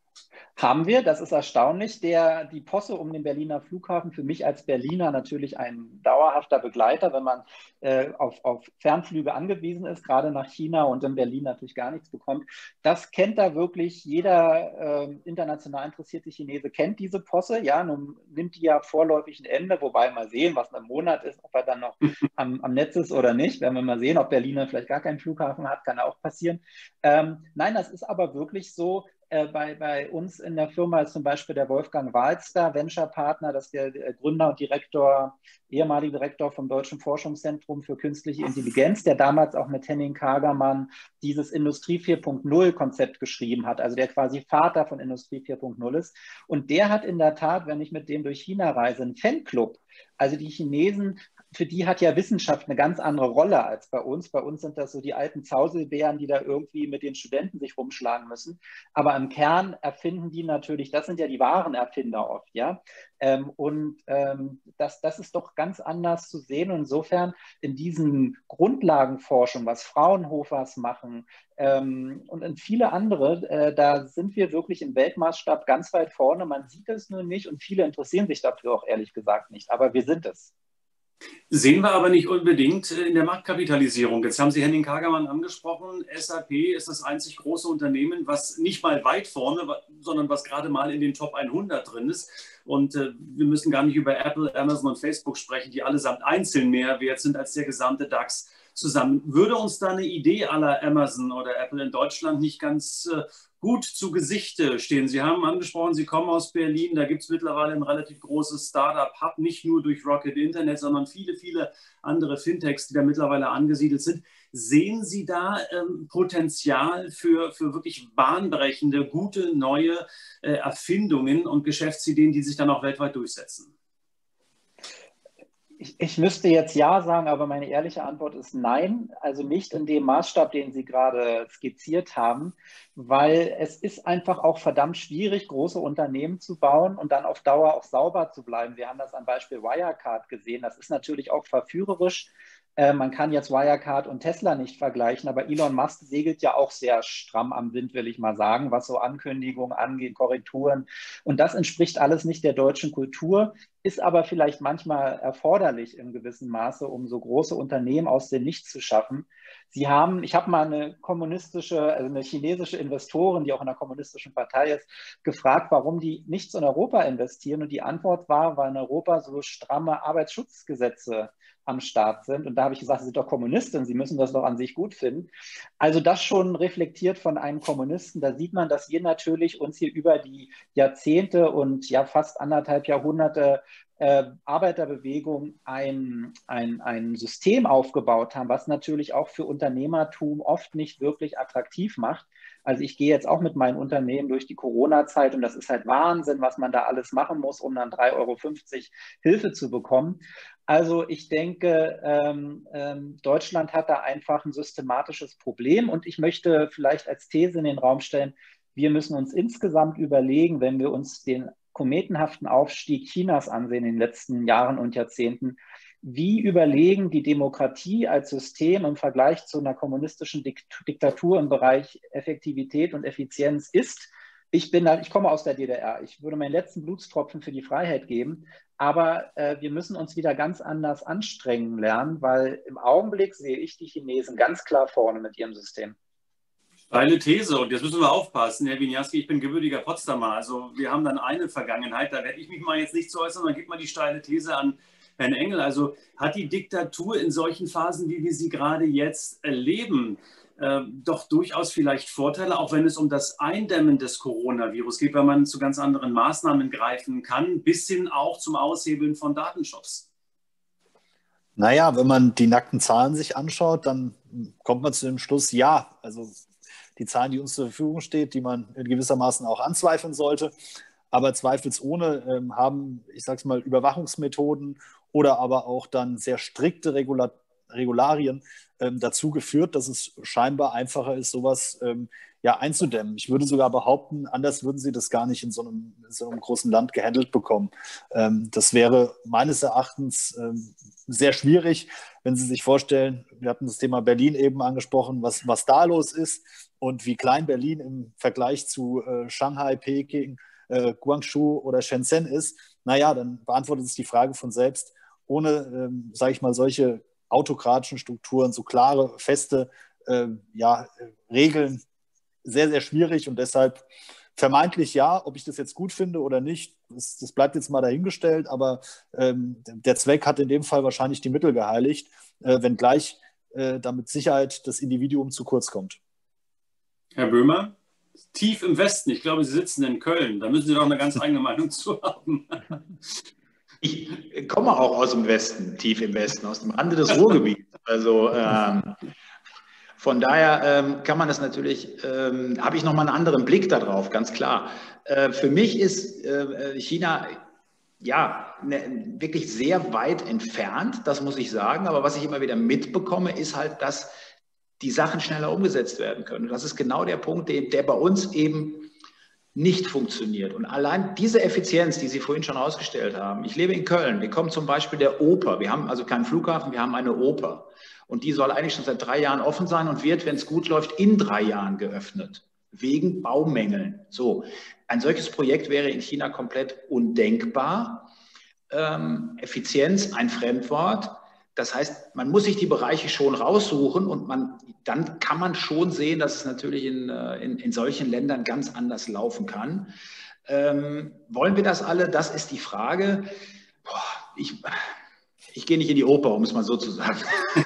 Haben wir, das ist erstaunlich. Der, die Posse um den Berliner Flughafen, für mich als Berliner natürlich ein dauerhafter Begleiter, wenn man äh, auf, auf Fernflüge angewiesen ist, gerade nach China und in Berlin natürlich gar nichts bekommt. Das kennt da wirklich jeder äh, international interessierte Chinese, kennt diese Posse. Ja, nun nimmt die ja vorläufig ein Ende, wobei mal sehen, was ein Monat ist, ob er dann noch am, am Netz ist oder nicht. Werden wir mal sehen, ob Berliner vielleicht gar keinen Flughafen hat, kann auch passieren. Ähm, nein, das ist aber wirklich so. Äh, bei, bei uns in der Firma ist zum Beispiel der Wolfgang Wahlster, Venture-Partner, das ist der, der Gründer und Direktor, ehemaliger Direktor vom Deutschen Forschungszentrum für Künstliche Intelligenz, der damals auch mit Henning Kagermann dieses Industrie vier Punkt null Konzept geschrieben hat, also der quasi Vater von Industrie vier Punkt null ist. Und der hat in der Tat, wenn ich mit dem durch China reise, einen Fanclub. Also die Chinesen für die hat ja Wissenschaft eine ganz andere Rolle als bei uns. Bei uns sind das so die alten Zauselbären, die da irgendwie mit den Studenten sich rumschlagen müssen. Aber im Kern erfinden die natürlich, das sind ja die wahren Erfinder oft, ja. Ähm, und ähm, das, das ist doch ganz anders zu sehen. Und insofern in diesen Grundlagenforschung, was Fraunhofers machen ähm, und in viele andere, äh, da sind wir wirklich im Weltmaßstab ganz weit vorne. Man sieht es nur nicht und viele interessieren sich dafür auch ehrlich gesagt nicht. Aber wir sind es. Sehen wir aber nicht unbedingt in der Marktkapitalisierung. Jetzt haben Sie Henning Kagermann angesprochen. S A P ist das einzig große Unternehmen, was nicht mal weit vorne, sondern was gerade mal in den Top hundert drin ist. Und äh, wir müssen gar nicht über Apple, Amazon und Facebook sprechen, die allesamt einzeln mehr wert sind als der gesamte DAX zusammen. Würde uns da eine Idee à la Amazon oder Apple in Deutschland nicht ganz äh, gut zu Gesichte stehen? Sie haben angesprochen, Sie kommen aus Berlin, da gibt es mittlerweile ein relativ großes Startup-Hub, nicht nur durch Rocket Internet, sondern viele, viele andere Fintechs, die da mittlerweile angesiedelt sind. Sehen Sie da ähm, Potenzial für, für wirklich bahnbrechende, gute, neue äh, Erfindungen und Geschäftsideen, die sich dann auch weltweit durchsetzen? Ich, ich müsste jetzt ja sagen, aber meine ehrliche Antwort ist nein. Also nicht in dem Maßstab, den Sie gerade skizziert haben, weil es ist einfach auch verdammt schwierig, große Unternehmen zu bauen und dann auf Dauer auch sauber zu bleiben. Wir haben das am Beispiel Wirecard gesehen. Das ist natürlich auch verführerisch. Äh, man kann jetzt Wirecard und Tesla nicht vergleichen, aber Elon Musk segelt ja auch sehr stramm am Wind, will ich mal sagen, was so Ankündigungen angeht, Korrekturen. Und das entspricht alles nicht der deutschen Kultur, ist aber vielleicht manchmal erforderlich in gewissem Maße, um so große Unternehmen aus dem Nichts zu schaffen. Sie haben, ich habe mal eine kommunistische, also eine chinesische Investorin, die auch in der kommunistischen Partei ist, gefragt, warum die nichts in Europa investieren. Und die Antwort war, weil in Europa so stramme Arbeitsschutzgesetze am Start sind. Und da habe ich gesagt, Sie sind doch Kommunistin, Sie müssen das doch an sich gut finden. Also das schon reflektiert von einem Kommunisten, da sieht man, dass wir natürlich uns hier über die Jahrzehnte und ja fast anderthalb Jahrhunderte äh, Arbeiterbewegung ein, ein, ein System aufgebaut haben, was natürlich auch für Unternehmertum oft nicht wirklich attraktiv macht. Also ich gehe jetzt auch mit meinen Unternehmen durch die Corona-Zeit und das ist halt Wahnsinn, was man da alles machen muss, um dann drei Euro fünfzig Hilfe zu bekommen. Also ich denke, ähm, ähm, Deutschland hat da einfach ein systematisches Problem und ich möchte vielleicht als These in den Raum stellen, wir müssen uns insgesamt überlegen, wenn wir uns den kometenhaften Aufstieg Chinas ansehen in den letzten Jahren und Jahrzehnten, wie überlegen die Demokratie als System im Vergleich zu einer kommunistischen Diktatur im Bereich Effektivität und Effizienz ist. Ich bin da, ich komme aus der D D R. Ich würde meinen letzten Blutstropfen für die Freiheit geben. Aber äh, wir müssen uns wieder ganz anders anstrengen lernen, weil im Augenblick sehe ich die Chinesen ganz klar vorne mit ihrem System. Steile These und jetzt müssen wir aufpassen, Herr Wieniawski, ich bin gebürtiger Potsdamer, also wir haben dann eine Vergangenheit, da werde ich mich mal jetzt nicht zu äußern, dann gibt mal die steile These an Herrn Engel. Also hat die Diktatur in solchen Phasen, wie wir sie gerade jetzt erleben, äh, doch durchaus vielleicht Vorteile, auch wenn es um das Eindämmen des Coronavirus geht, weil man zu ganz anderen Maßnahmen greifen kann, bis hin auch zum Aushebeln von Datenschutz? Naja, wenn man die nackten Zahlen sich anschaut, dann kommt man zu dem Schluss, ja, also die Zahlen, die uns zur Verfügung stehen, die man in gewissermaßen auch anzweifeln sollte, aber zweifelsohne ähm, haben, ich sage es mal, Überwachungsmethoden oder aber auch dann sehr strikte Regula Regularien ähm, dazu geführt, dass es scheinbar einfacher ist, sowas ähm, ja, einzudämmen. Ich würde sogar behaupten, anders würden sie das gar nicht in so einem, in so einem großen Land gehandelt bekommen. Ähm, das wäre meines Erachtens ähm, sehr schwierig, wenn Sie sich vorstellen, wir hatten das Thema Berlin eben angesprochen, was, was da los ist und wie klein Berlin im Vergleich zu äh, Shanghai, Peking, äh, Guangzhou oder Shenzhen ist. Naja, dann beantwortet es die Frage von selbst. Ohne, ähm, sage ich mal, solche autokratischen Strukturen, so klare, feste äh, ja, Regeln, sehr, sehr schwierig und deshalb vermeintlich ja, ob ich das jetzt gut finde oder nicht, das, das bleibt jetzt mal dahingestellt, aber ähm, der Zweck hat in dem Fall wahrscheinlich die Mittel geheiligt, äh, wenngleich äh, damit Sicherheit das Individuum zu kurz kommt. Herr Böhmer, tief im Westen, ich glaube, Sie sitzen in Köln, da müssen Sie doch eine ganz eigene Meinung zu haben. Ich komme auch aus dem Westen, tief im Westen, aus dem Rande des Ruhrgebiets. Also ähm, von daher ähm, kann man das natürlich, ähm, habe ich nochmal einen anderen Blick darauf, ganz klar. Äh, für mich ist äh, China ja, ne, wirklich sehr weit entfernt, das muss ich sagen. Aber was ich immer wieder mitbekomme, ist halt, dass die Sachen schneller umgesetzt werden können. Und das ist genau der Punkt, der, der bei uns eben nicht funktioniert. Und allein diese Effizienz, die Sie vorhin schon herausgestellt haben, ich lebe in Köln, wir kommen zum Beispiel der Oper, wir haben also keinen Flughafen, wir haben eine Oper. Und die soll eigentlich schon seit drei Jahren offen sein und wird, wenn es gut läuft, in drei Jahren geöffnet, wegen Baumängeln. So, ein solches Projekt wäre in China komplett undenkbar. Ähm, Effizienz, ein Fremdwort. Das heißt, man muss sich die Bereiche schon raussuchen und man, dann kann man schon sehen, dass es natürlich in, in, in solchen Ländern ganz anders laufen kann. Ähm, wollen wir das alle? Das ist die Frage. Boah, ich, ich gehe nicht in die Oper, um es mal so zu sagen.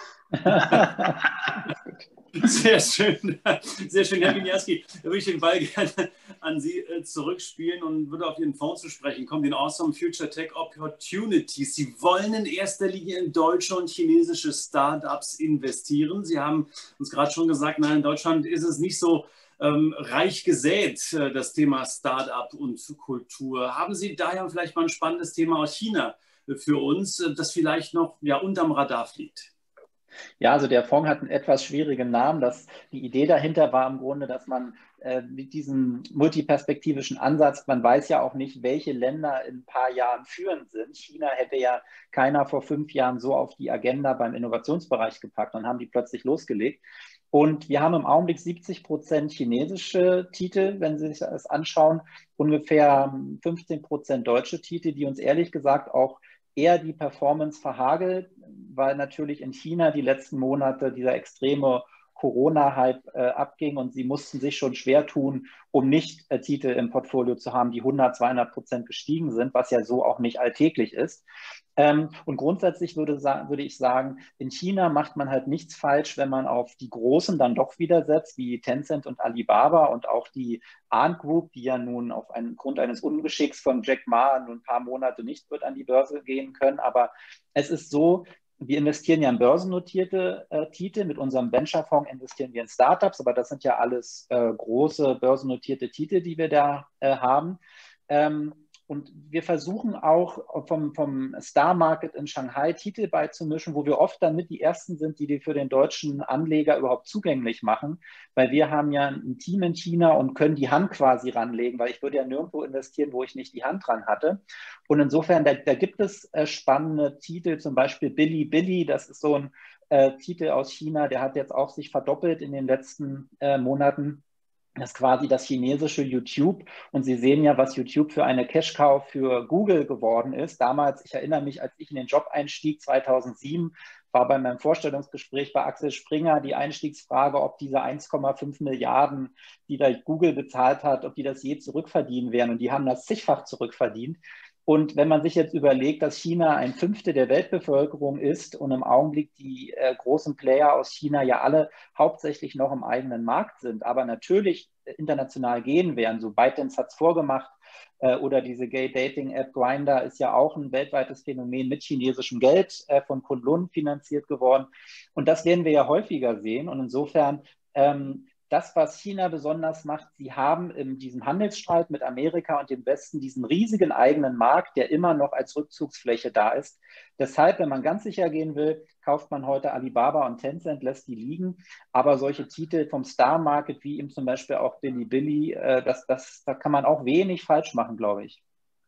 Sehr schön, sehr schön, Herr Winiarski. Da würde ich den Ball gerne an Sie äh, zurückspielen und würde auf Ihren Fonds zu sprechen kommen, den Awesome Future Tech Opportunities. Sie wollen in erster Linie in deutsche und chinesische Startups investieren. Sie haben uns gerade schon gesagt, nein, in Deutschland ist es nicht so ähm, reich gesät, äh, das Thema Startup und Kultur. Haben Sie daher vielleicht mal ein spannendes Thema aus China äh, für uns, äh, das vielleicht noch ja, unterm Radar fliegt? Ja, also der Fonds hat einen etwas schwierigen Namen. Das, die Idee dahinter war im Grunde, dass man äh, mit diesem multiperspektivischen Ansatz, man weiß ja auch nicht, welche Länder in ein paar Jahren führend sind. China hätte ja keiner vor fünf Jahren so auf die Agenda beim Innovationsbereich gepackt und haben die plötzlich losgelegt. Und wir haben im Augenblick siebzig Prozent chinesische Titel, wenn Sie sich das anschauen, ungefähr fünfzehn Prozent deutsche Titel, die uns ehrlich gesagt auch eher die Performance verhagelt, weil natürlich in China die letzten Monate dieser extreme Corona-Hype äh, abging und sie mussten sich schon schwer tun, um nicht äh, Titel im Portfolio zu haben, die hundert, zweihundert Prozent gestiegen sind, was ja so auch nicht alltäglich ist. Ähm, und grundsätzlich würde, würde ich sagen, in China macht man halt nichts falsch, wenn man auf die Großen dann doch wieder setzt, wie Tencent und Alibaba und auch die Ant Group, die ja nun aufgrund eines Ungeschicks von Jack Ma nun ein paar Monate nicht wird an die Börse gehen können. Aber es ist so, wir investieren ja in börsennotierte äh, Titel. Mit unserem Venture-Fonds investieren wir in Startups, aber das sind ja alles äh, große börsennotierte Titel, die wir da äh, haben. Ähm, und wir versuchen auch vom, vom Star Market in Shanghai Titel beizumischen, wo wir oft dann mit die Ersten sind, die die für den deutschen Anleger überhaupt zugänglich machen, weil wir haben ja ein Team in China und können die Hand quasi ranlegen, weil ich würde ja nirgendwo investieren, wo ich nicht die Hand dran hatte. Und insofern, da, da gibt es äh, spannende Titel, zum Beispiel Bilibili, das ist so ein äh, Titel aus China, der hat jetzt auch sich verdoppelt in den letzten äh, Monaten. Das ist quasi das chinesische YouTube. Und Sie sehen ja, was YouTube für eine Cash-Cow für Google geworden ist. Damals, ich erinnere mich, als ich in den Job einstieg, zweitausendsieben, war bei meinem Vorstellungsgespräch bei Axel Springer die Einstiegsfrage, ob diese eins Komma fünf Milliarden, die da Google bezahlt hat, ob die das je zurückverdienen werden. Und die haben das zigfach zurückverdient. Und wenn man sich jetzt überlegt, dass China ein Fünftel der Weltbevölkerung ist und im Augenblick die äh, großen Player aus China ja alle hauptsächlich noch im eigenen Markt sind, aber natürlich international gehen werden, so ByteDance hat es vorgemacht, äh, oder diese Gay-Dating-App Grindr ist ja auch ein weltweites Phänomen mit chinesischem Geld äh, von Kunlun finanziert geworden. Und das werden wir ja häufiger sehen. Und insofern ähm, das, was China besonders macht, sie haben in diesem Handelsstreit mit Amerika und dem Westen diesen riesigen eigenen Markt, der immer noch als Rückzugsfläche da ist. Deshalb, wenn man ganz sicher gehen will, kauft man heute Alibaba und Tencent, lässt die liegen. Aber solche Titel vom Star Market, wie eben zum Beispiel auch Bilibili, äh, das, das, da kann man auch wenig falsch machen, glaube ich.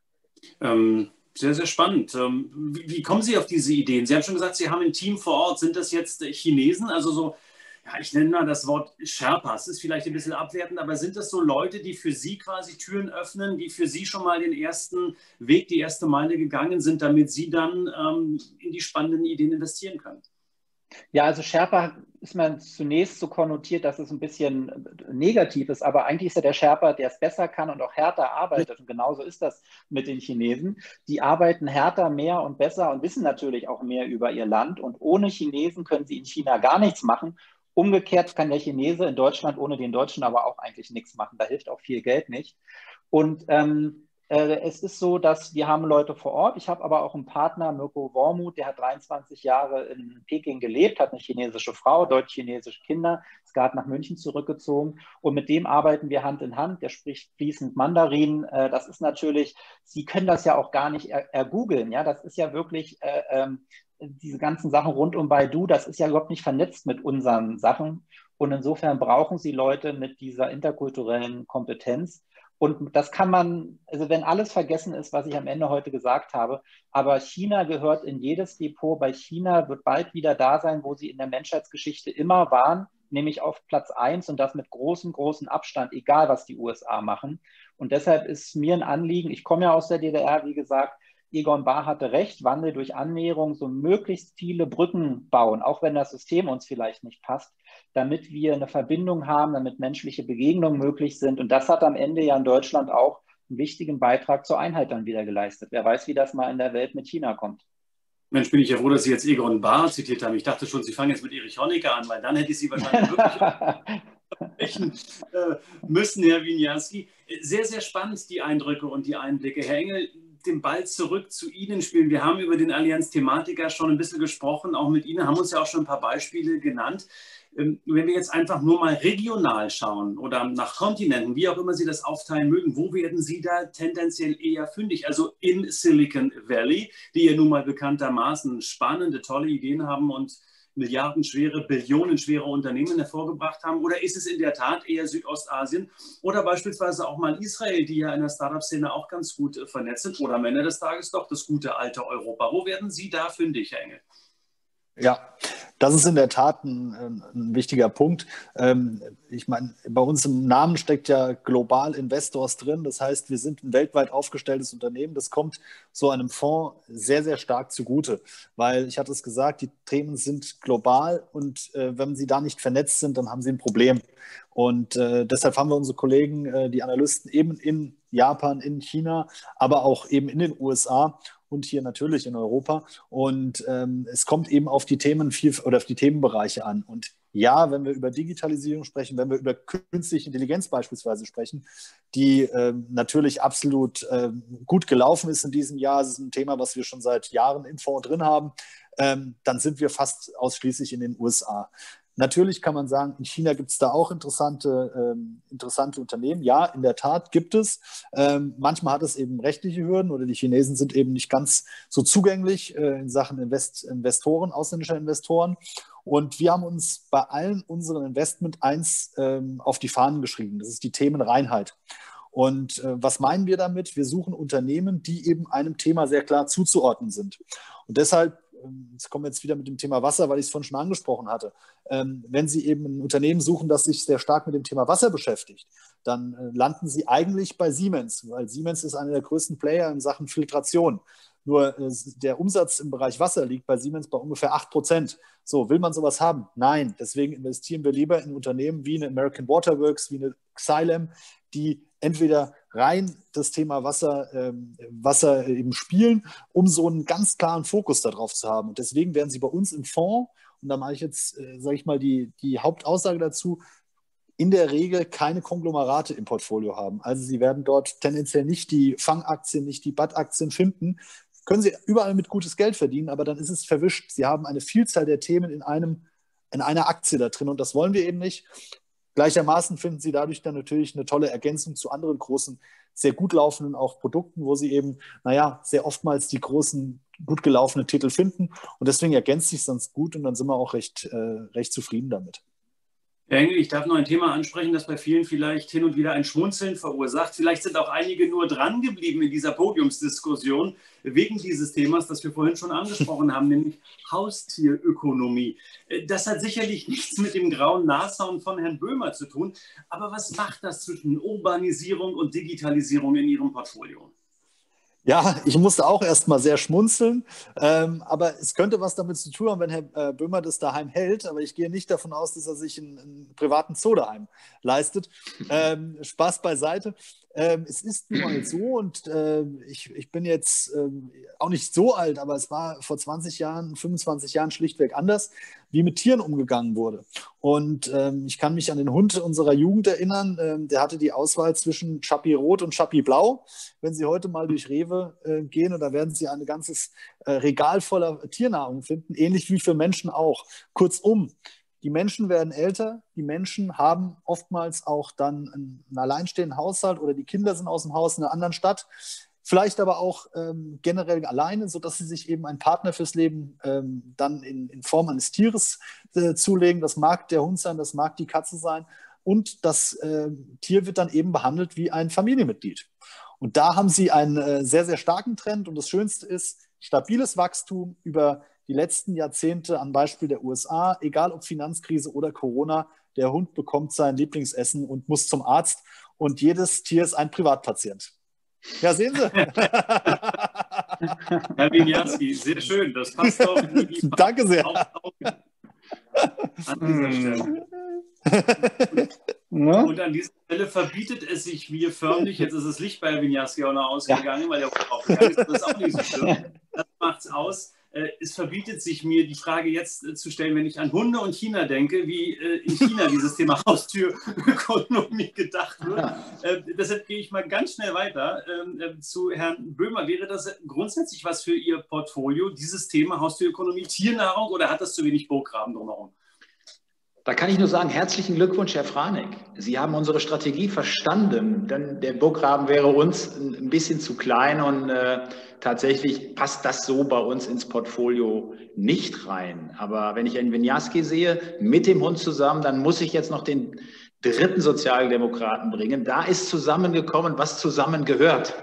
Ähm, sehr, sehr spannend. Ähm, wie, wie kommen Sie auf diese Ideen? Sie haben schon gesagt, Sie haben ein Team vor Ort. Sind das jetzt Chinesen? Also so, ja, ich nenne mal das Wort Sherpas, ist vielleicht ein bisschen abwertend, aber sind das so Leute, die für Sie quasi Türen öffnen, die für Sie schon mal den ersten Weg, die erste Meile gegangen sind, damit Sie dann ähm, in die spannenden Ideen investieren können? Ja, also Sherpa ist man zunächst so konnotiert, dass es ein bisschen negativ ist, aber eigentlich ist ja der Sherpa, der es besser kann und auch härter arbeitet. Und genauso ist das mit den Chinesen. Die arbeiten härter, mehr und besser und wissen natürlich auch mehr über ihr Land. Und ohne Chinesen können sie in China gar nichts machen. Umgekehrt kann der Chinese in Deutschland ohne den Deutschen aber auch eigentlich nichts machen. Da hilft auch viel Geld nicht. Und ähm, Äh, es ist so, dass wir haben Leute vor Ort. Ich habe aber auch einen Partner, Mirko Wormuth, der hat dreiundzwanzig Jahre in Peking gelebt, hat eine chinesische Frau, deutsch-chinesische Kinder, ist gerade nach München zurückgezogen und mit dem arbeiten wir Hand in Hand. Der spricht fließend Mandarin. Äh, das ist natürlich, Sie können das ja auch gar nicht ergoogeln. Ja? Das ist ja wirklich äh, ähm, diese ganzen Sachen rund um Baidu, das ist ja überhaupt nicht vernetzt mit unseren Sachen. Und insofern brauchen Sie Leute mit dieser interkulturellen Kompetenz. Und das kann man, also wenn alles vergessen ist, was ich am Ende heute gesagt habe, aber China gehört in jedes Depot. Bei China wird bald wieder da sein, wo sie in der Menschheitsgeschichte immer waren, nämlich auf Platz eins und das mit großem, großem Abstand, egal was die U S A machen. Und deshalb ist mir ein Anliegen, ich komme ja aus der D D R, wie gesagt, Egon Bahr hatte recht, Wandel durch Annäherung, so möglichst viele Brücken bauen, auch wenn das System uns vielleicht nicht passt, damit wir eine Verbindung haben, damit menschliche Begegnungen möglich sind. Und das hat am Ende ja in Deutschland auch einen wichtigen Beitrag zur Einheit dann wieder geleistet. Wer weiß, wie das mal in der Welt mit China kommt. Mensch, bin ich ja froh, dass Sie jetzt Egon Bahr zitiert haben. Ich dachte schon, Sie fangen jetzt mit Erich Honecker an, weil dann hätte ich Sie wahrscheinlich wirklich sprechen äh, müssen, Herr Wieniawski. Sehr, sehr spannend, die Eindrücke und die Einblicke. Herr Engel, den Ball zurück zu Ihnen spielen. Wir haben über den Allianz-Thematiker schon ein bisschen gesprochen, auch mit Ihnen, haben uns ja auch schon ein paar Beispiele genannt. Wenn wir jetzt einfach nur mal regional schauen oder nach Kontinenten, wie auch immer Sie das aufteilen mögen, wo werden Sie da tendenziell eher fündig? Also in Silicon Valley, die ja nun mal bekanntermaßen spannende, tolle Ideen haben und milliardenschwere, billionenschwere Unternehmen hervorgebracht haben? Oder ist es in der Tat eher Südostasien oder beispielsweise auch mal Israel, die ja in der Startup-Szene auch ganz gut vernetzt sind? Oder am Ende des Tages doch das gute alte Europa? Wo werden Sie da fündig, Herr Engel? Ja, das ist in der Tat ein, ein wichtiger Punkt. Ähm, ich meine, bei uns im Namen steckt ja Global Investors drin. Das heißt, wir sind ein weltweit aufgestelltes Unternehmen. Das kommt so einem Fonds sehr, sehr stark zugute, weil ich hatte es gesagt, die Themen sind global und äh, wenn sie da nicht vernetzt sind, dann haben sie ein Problem. Und äh, deshalb haben wir unsere Kollegen, äh, die Analysten eben in Japan, in China, aber auch eben in den U S A und hier natürlich in Europa. Und ähm, es kommt eben auf die Themen viel, oder auf die Themenbereiche an. Und ja, wenn wir über Digitalisierung sprechen, wenn wir über künstliche Intelligenz beispielsweise sprechen, die ähm, natürlich absolut ähm, gut gelaufen ist in diesem Jahr, das ist ein Thema, was wir schon seit Jahren im Fonds drin haben, ähm, dann sind wir fast ausschließlich in den U S A. Natürlich kann man sagen, in China gibt es da auch interessante, ähm, interessante Unternehmen. Ja, in der Tat gibt es. Ähm, manchmal hat es eben rechtliche Hürden oder die Chinesen sind eben nicht ganz so zugänglich äh, in Sachen Invest Investoren, ausländischer Investoren. Und wir haben uns bei allen unseren Investment eins ähm, auf die Fahnen geschrieben. Das ist die Themenreinheit. Und äh, was meinen wir damit? Wir suchen Unternehmen, die eben einem Thema sehr klar zuzuordnen sind. Und deshalb, jetzt kommen wir jetzt wieder mit dem Thema Wasser, weil ich es vorhin schon angesprochen hatte. Ähm, wenn Sie eben ein Unternehmen suchen, das sich sehr stark mit dem Thema Wasser beschäftigt, dann äh, landen Sie eigentlich bei Siemens, weil Siemens ist einer der größten Player in Sachen Filtration. Nur äh, der Umsatz im Bereich Wasser liegt bei Siemens bei ungefähr acht Prozent. So, will man sowas haben? Nein. Deswegen investieren wir lieber in Unternehmen wie eine American Water Works, wie eine Xylem, die entweder rein das Thema Wasser, ähm, Wasser eben spielen, um so einen ganz klaren Fokus darauf zu haben. Und deswegen werden Sie bei uns im Fonds, und da mache ich jetzt, äh, sage ich mal, die, die Hauptaussage dazu, in der Regel keine Konglomerate im Portfolio haben. Also Sie werden dort tendenziell nicht die Fangaktien, nicht die B A T-Aktien finden. Können Sie überall mit gutes Geld verdienen, aber dann ist es verwischt. Sie haben eine Vielzahl der Themen in, einem, in einer Aktie da drin und das wollen wir eben nicht. Gleichermaßen finden Sie dadurch dann natürlich eine tolle Ergänzung zu anderen großen, sehr gut laufenden auch Produkten, wo Sie eben, naja, sehr oftmals die großen, gut gelaufenen Titel finden. Und deswegen ergänzt sich sonst gut und dann sind wir auch recht, äh, recht zufrieden damit. Herr Engel, ich darf noch ein Thema ansprechen, das bei vielen vielleicht hin und wieder ein Schmunzeln verursacht. Vielleicht sind auch einige nur dran geblieben in dieser Podiumsdiskussion wegen dieses Themas, das wir vorhin schon angesprochen haben, nämlich Haustierökonomie. Das hat sicherlich nichts mit dem grauen Nashorn von Herrn Böhmer zu tun. Aber was macht das zwischen Urbanisierung und Digitalisierung in Ihrem Portfolio? Ja, ich musste auch erst mal sehr schmunzeln, ähm, aber es könnte was damit zu tun haben, wenn Herr äh, Böhmer das daheim hält, aber ich gehe nicht davon aus, dass er sich einen, einen privaten Zoo daheim leistet. Ähm, Spaß beiseite. Ähm, es ist nun mal so, und äh, ich, ich bin jetzt äh, auch nicht so alt, aber es war vor zwanzig Jahren, fünfundzwanzig Jahren schlichtweg anders, wie mit Tieren umgegangen wurde. Und ähm, ich kann mich an den Hund unserer Jugend erinnern, ähm, der hatte die Auswahl zwischen Chappi Rot und Chappi Blau. Wenn Sie heute mal durch Rewe äh, gehen, und da werden Sie ein ganzes äh, Regal voller Tiernahrung finden, ähnlich wie für Menschen auch. Kurzum, die Menschen werden älter, die Menschen haben oftmals auch dann einen, einen alleinstehenden Haushalt oder die Kinder sind aus dem Haus in einer anderen Stadt, vielleicht aber auch ähm, generell alleine, sodass sie sich eben einen Partner fürs Leben ähm, dann in, in Form eines Tieres äh, zulegen. Das mag der Hund sein, das mag die Katze sein, und das äh, Tier wird dann eben behandelt wie ein Familienmitglied. Und da haben sie einen äh, sehr, sehr starken Trend, und das Schönste ist stabiles Wachstum über die letzten Jahrzehnte am Beispiel der U S A, egal ob Finanzkrise oder Corona, der Hund bekommt sein Lieblingsessen und muss zum Arzt, und jedes Tier ist ein Privatpatient. Ja, sehen Sie. Herr Winiarski, sehr schön. Das passt doch. Danke sehr. Auf, auf, an dieser Stelle. Ne? Und an dieser Stelle verbietet es sich mir förmlich, jetzt ist das Licht bei Herrn Winiarski auch noch ausgegangen, ja, weil der aufgegangen ist, das ist auch nicht so schlimm. Das macht es aus. Es verbietet sich mir, die Frage jetzt zu stellen, wenn ich an Hunde und China denke, wie in China dieses Thema Haustürökonomie gedacht wird. Deshalb gehe ich mal ganz schnell weiter zu Herrn Böhmer. Wäre das grundsätzlich was für Ihr Portfolio, dieses Thema Haustürökonomie, Tiernahrung, oder hat das zu wenig Burggraben drumherum? Da kann ich nur sagen, herzlichen Glückwunsch, Herr Franek. Sie haben unsere Strategie verstanden, denn der Burggraben wäre uns ein bisschen zu klein, und äh, tatsächlich passt das so bei uns ins Portfolio nicht rein. Aber wenn ich einen Winiarski sehe, mit dem Hund zusammen, dann muss ich jetzt noch den dritten Sozialdemokraten bringen. Da ist zusammengekommen, was zusammengehört.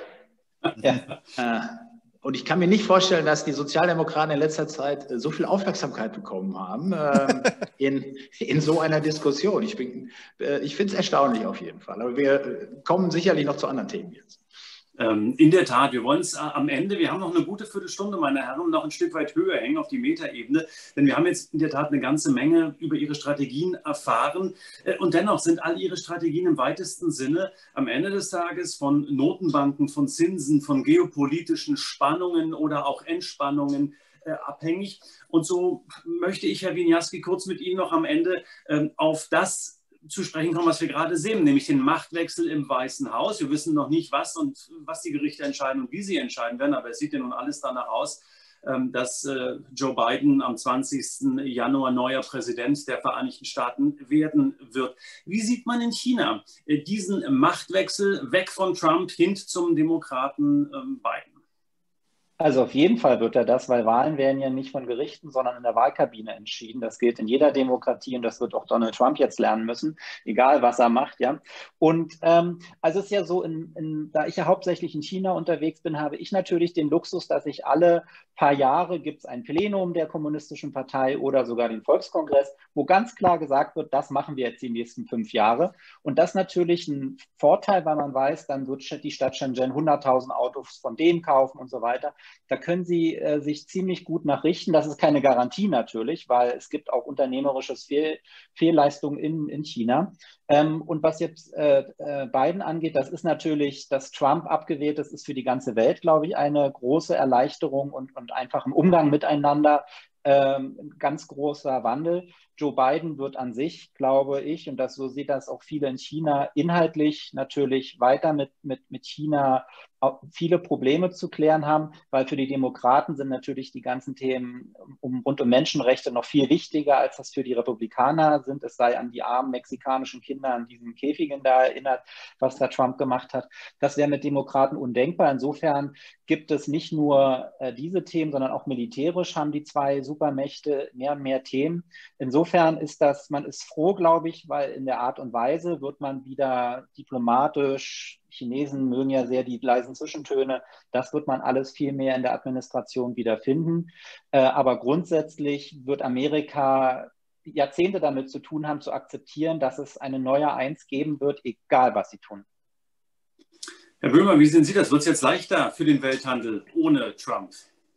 Ja. äh, Und ich kann mir nicht vorstellen, dass die Sozialdemokraten in letzter Zeit so viel Aufmerksamkeit bekommen haben ähm, in, in so einer Diskussion. Ich, bin, äh, ich finde es erstaunlich auf jeden Fall. Aber wir kommen sicherlich noch zu anderen Themen jetzt. Ähm, in der Tat, wir wollen es äh, am Ende, wir haben noch eine gute Viertelstunde, meine Herren, noch ein Stück weit höher hängen auf die Metaebene, denn wir haben jetzt in der Tat eine ganze Menge über Ihre Strategien erfahren, äh, und dennoch sind all Ihre Strategien im weitesten Sinne am Ende des Tages von Notenbanken, von Zinsen, von geopolitischen Spannungen oder auch Entspannungen äh, abhängig. Und so möchte ich, Herr Winiarski, kurz mit Ihnen noch am Ende äh, auf das zu sprechen kommen, was wir gerade sehen, nämlich den Machtwechsel im Weißen Haus. Wir wissen noch nicht, was und was die Gerichte entscheiden und wie sie entscheiden werden, aber es sieht ja nun alles danach aus, dass Joe Biden am zwanzigsten Januar neuer Präsident der Vereinigten Staaten werden wird. Wie sieht man in China diesen Machtwechsel weg von Trump hin zum Demokraten Biden? Also auf jeden Fall wird er das, weil Wahlen werden ja nicht von Gerichten, sondern in der Wahlkabine entschieden. Das gilt in jeder Demokratie, und das wird auch Donald Trump jetzt lernen müssen, egal was er macht, ja. Und ähm, also es ist ja so, in, in, da ich ja hauptsächlich in China unterwegs bin, habe ich natürlich den Luxus, dass ich alle paar Jahre gibt es ein Plenum der Kommunistischen Partei oder sogar den Volkskongress, wo ganz klar gesagt wird, das machen wir jetzt die nächsten fünf Jahre. Und das ist natürlich ein Vorteil, weil man weiß, dann wird die Stadt Shenzhen hunderttausend Autos von denen kaufen und so weiter. Da können Sie äh, sich ziemlich gut nachrichten. Das ist keine Garantie natürlich, weil es gibt auch unternehmerische Fehl Fehlleistungen in, in China. Ähm, und was jetzt äh, äh, Biden angeht, das ist natürlich, dass Trump abgewählt ist, ist für die ganze Welt, glaube ich, eine große Erleichterung und, und einfach im Umgang miteinander ähm, ein ganz großer Wandel. Joe Biden wird an sich, glaube ich, und das, so sieht das auch viele in China, inhaltlich natürlich weiter mit, mit, mit China viele Probleme zu klären haben, weil für die Demokraten sind natürlich die ganzen Themen um, rund um Menschenrechte noch viel wichtiger, als das für die Republikaner sind. Es sei an die armen mexikanischen Kinder an diesen Käfigen da erinnert, was da Trump gemacht hat. Das wäre mit Demokraten undenkbar. Insofern gibt es nicht nur äh, diese Themen, sondern auch militärisch haben die zwei Supermächte mehr und mehr Themen. Insofern ist das, man ist froh, glaube ich, weil in der Art und Weise wird man wieder diplomatisch. Chinesen mögen ja sehr die leisen Zwischentöne. Das wird man alles viel mehr in der Administration wiederfinden. Äh, aber grundsätzlich wird Amerika Jahrzehnte damit zu tun haben, zu akzeptieren, dass es eine neue Eins geben wird, egal was sie tun. Herr Böhmer, wie sehen Sie das? Wird es jetzt leichter für den Welthandel ohne Trump?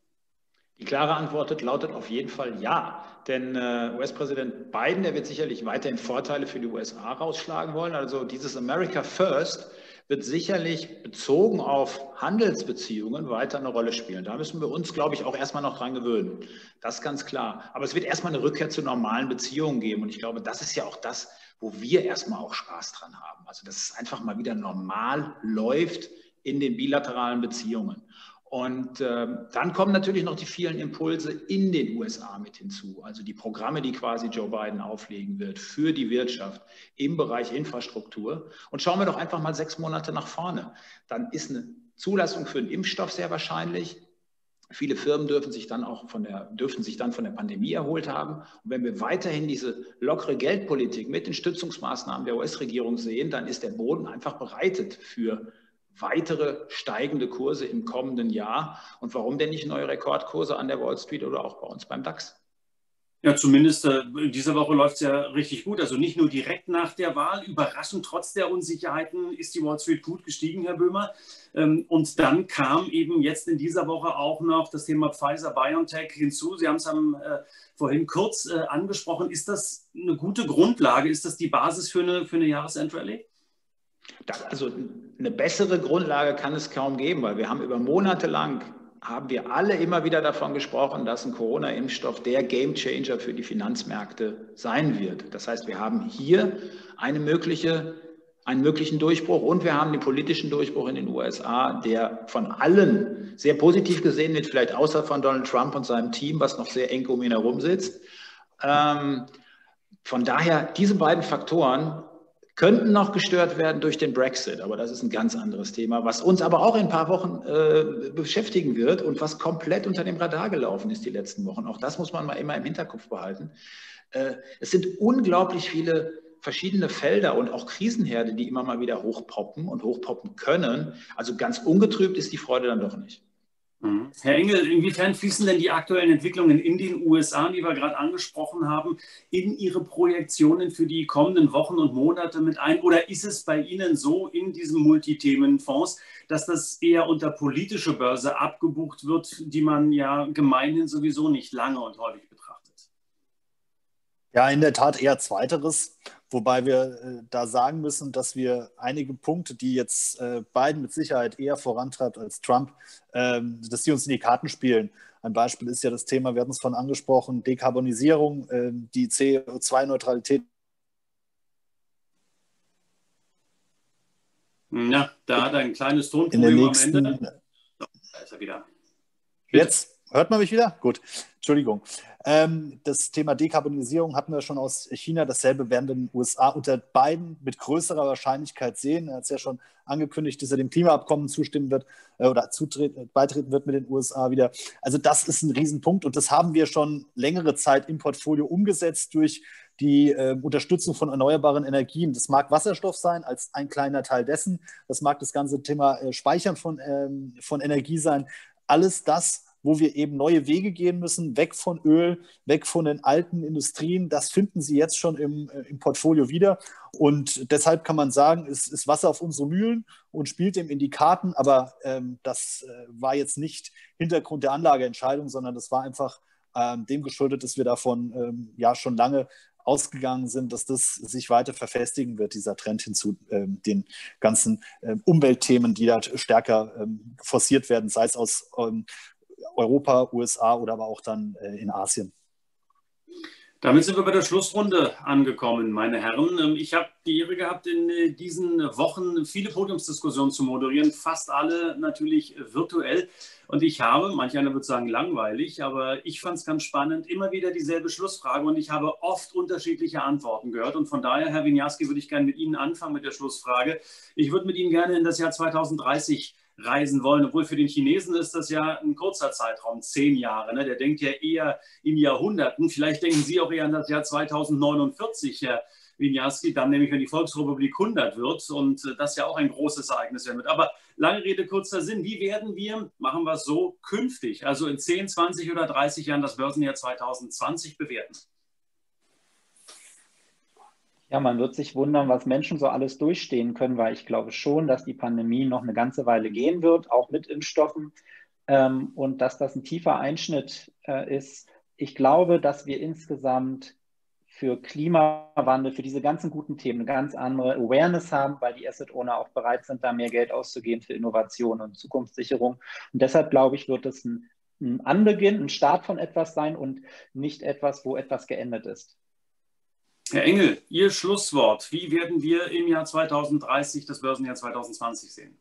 Die klare Antwort lautet auf jeden Fall ja. Denn äh, U S-Präsident Biden, der wird sicherlich weiterhin Vorteile für die U S A rausschlagen wollen. Also dieses America First wird sicherlich bezogen auf Handelsbeziehungen weiter eine Rolle spielen. Da müssen wir uns, glaube ich, auch erstmal noch dran gewöhnen. Das ist ganz klar. Aber es wird erstmal eine Rückkehr zu normalen Beziehungen geben. Und ich glaube, das ist ja auch das, wo wir erstmal auch Spaß dran haben. Also, dass es einfach mal wieder normal läuft in den bilateralen Beziehungen. Und äh, dann kommen natürlich noch die vielen Impulse in den U S A mit hinzu. Also die Programme, die quasi Joe Biden auflegen wird für die Wirtschaft im Bereich Infrastruktur. Und schauen wir doch einfach mal sechs Monate nach vorne. Dann ist eine Zulassung für einen Impfstoff sehr wahrscheinlich. Viele Firmen dürfen sich dann auch von der, dürften sich dann von der Pandemie erholt haben. Und wenn wir weiterhin diese lockere Geldpolitik mit den Stützungsmaßnahmen der U S-Regierung sehen, dann ist der Boden einfach bereitet für weitere steigende Kurse im kommenden Jahr. Und warum denn nicht neue Rekordkurse an der Wall Street oder auch bei uns beim DAX? Ja, zumindest äh, in dieser Woche läuft es ja richtig gut. Also nicht nur direkt nach der Wahl, überraschend trotz der Unsicherheiten ist die Wall Street gut gestiegen, Herr Böhmer. Ähm, und dann kam eben jetzt in dieser Woche auch noch das Thema Pfizer-BioNTech hinzu. Sie haben es am, äh, vorhin kurz äh, angesprochen. Ist das eine gute Grundlage? Ist das die Basis für eine, für eine Jahresendrallye? Das, also eine bessere Grundlage kann es kaum geben, weil wir haben über Monate lang, haben wir alle immer wieder davon gesprochen, dass ein Corona-Impfstoff der Gamechanger für die Finanzmärkte sein wird. Das heißt, wir haben hier eine mögliche, einen möglichen Durchbruch und wir haben den politischen Durchbruch in den U S A, der von allen sehr positiv gesehen wird, vielleicht außer von Donald Trump und seinem Team, was noch sehr eng um ihn herum sitzt. Ähm, von daher, diese beiden Faktoren könnten noch gestört werden durch den Brexit, aber das ist ein ganz anderes Thema, was uns aber auch in ein paar Wochen äh, beschäftigen wird und was komplett unter dem Radar gelaufen ist die letzten Wochen. Auch das muss man mal immer im Hinterkopf behalten. Äh, es sind unglaublich viele verschiedene Felder und auch Krisenherde, die immer mal wieder hochpoppen und hochpoppen können. Also ganz ungetrübt ist die Freude dann doch nicht. Herr Engel, inwiefern fließen denn die aktuellen Entwicklungen in den U S A, die wir gerade angesprochen haben, in Ihre Projektionen für die kommenden Wochen und Monate mit ein? Oder ist es bei Ihnen so in diesem Multithemenfonds, dass das eher unter politische Börse abgebucht wird, die man ja gemeinhin sowieso nicht lange und häufig betrachtet? Ja, in der Tat eher Zweiteres, wobei wir äh, da sagen müssen, dass wir einige Punkte, die jetzt äh, Biden mit Sicherheit eher vorantreibt als Trump, ähm, dass die uns in die Karten spielen. Ein Beispiel ist ja das Thema, wir hatten es vorhin angesprochen, Dekarbonisierung, äh, die C O zwei Neutralität. Ja, da hat er ein kleines Tonproblem nächsten, am Ende. So, da ist er wieder. Bitte. Jetzt hört man mich wieder? Gut, Entschuldigung. Ähm, das Thema Dekarbonisierung hatten wir schon aus China. Dasselbe werden wir in den U S A unter Biden mit größerer Wahrscheinlichkeit sehen. Er hat es ja schon angekündigt, dass er dem Klimaabkommen zustimmen wird äh, oder zutreten, beitreten wird mit den U S A wieder. Also das ist ein Riesenpunkt und das haben wir schon längere Zeit im Portfolio umgesetzt durch die äh, Unterstützung von erneuerbaren Energien. Das mag Wasserstoff sein als ein kleiner Teil dessen. Das mag das ganze Thema äh, Speichern von, ähm, von Energie sein. Alles das, wo wir eben neue Wege gehen müssen, weg von Öl, weg von den alten Industrien. Das finden Sie jetzt schon im, im Portfolio wieder. Und deshalb kann man sagen, es ist Wasser auf unsere Mühlen und spielt dem in die Karten. Aber ähm, das äh, war jetzt nicht Hintergrund der Anlageentscheidung, sondern das war einfach ähm, dem geschuldet, dass wir davon ähm, ja schon lange ausgegangen sind, dass das sich weiter verfestigen wird, dieser Trend hin zu ähm, den ganzen ähm, Umweltthemen, die da stärker ähm, forciert werden, sei es aus ähm, Europa, U S A oder aber auch dann äh, in Asien. Damit sind wir bei der Schlussrunde angekommen, meine Herren. Ich habe die Ehre gehabt, in diesen Wochen viele Podiumsdiskussionen zu moderieren, fast alle natürlich virtuell. Und ich habe, manch einer wird sagen langweilig, aber ich fand es ganz spannend, immer wieder dieselbe Schlussfrage und ich habe oft unterschiedliche Antworten gehört. Und von daher, Herr Winiarski, würde ich gerne mit Ihnen anfangen mit der Schlussfrage. Ich würde mit Ihnen gerne in das Jahr zweitausenddreißig reisen wollen, obwohl für den Chinesen ist das ja ein kurzer Zeitraum, zehn Jahre. Ne? Der denkt ja eher in Jahrhunderten. Vielleicht denken Sie auch eher an das Jahr zweitausendneunundvierzig, Herr Winiarski, dann nämlich, wenn die Volksrepublik hundert wird und das ja auch ein großes Ereignis wird. Aber lange Rede, kurzer Sinn, wie werden wir, machen wir es so, künftig, also in zehn, zwanzig oder dreißig Jahren das Börsenjahr zweitausendzwanzig bewerten? Ja, man wird sich wundern, was Menschen so alles durchstehen können, weil ich glaube schon, dass die Pandemie noch eine ganze Weile gehen wird, auch mit Impfstoffen, ähm, und dass das ein tiefer Einschnitt äh, ist. Ich glaube, dass wir insgesamt für Klimawandel, für diese ganzen guten Themen eine ganz andere Awareness haben, weil die Asset Owner auch bereit sind, da mehr Geld auszugeben für Innovation und Zukunftssicherung. Und deshalb glaube ich, wird es ein, ein Anbeginn, ein Start von etwas sein und nicht etwas, wo etwas geendet ist. Herr Engel, Ihr Schlusswort. Wie werden wir im Jahr zweitausenddreißig das Börsenjahr zweitausendzwanzig sehen?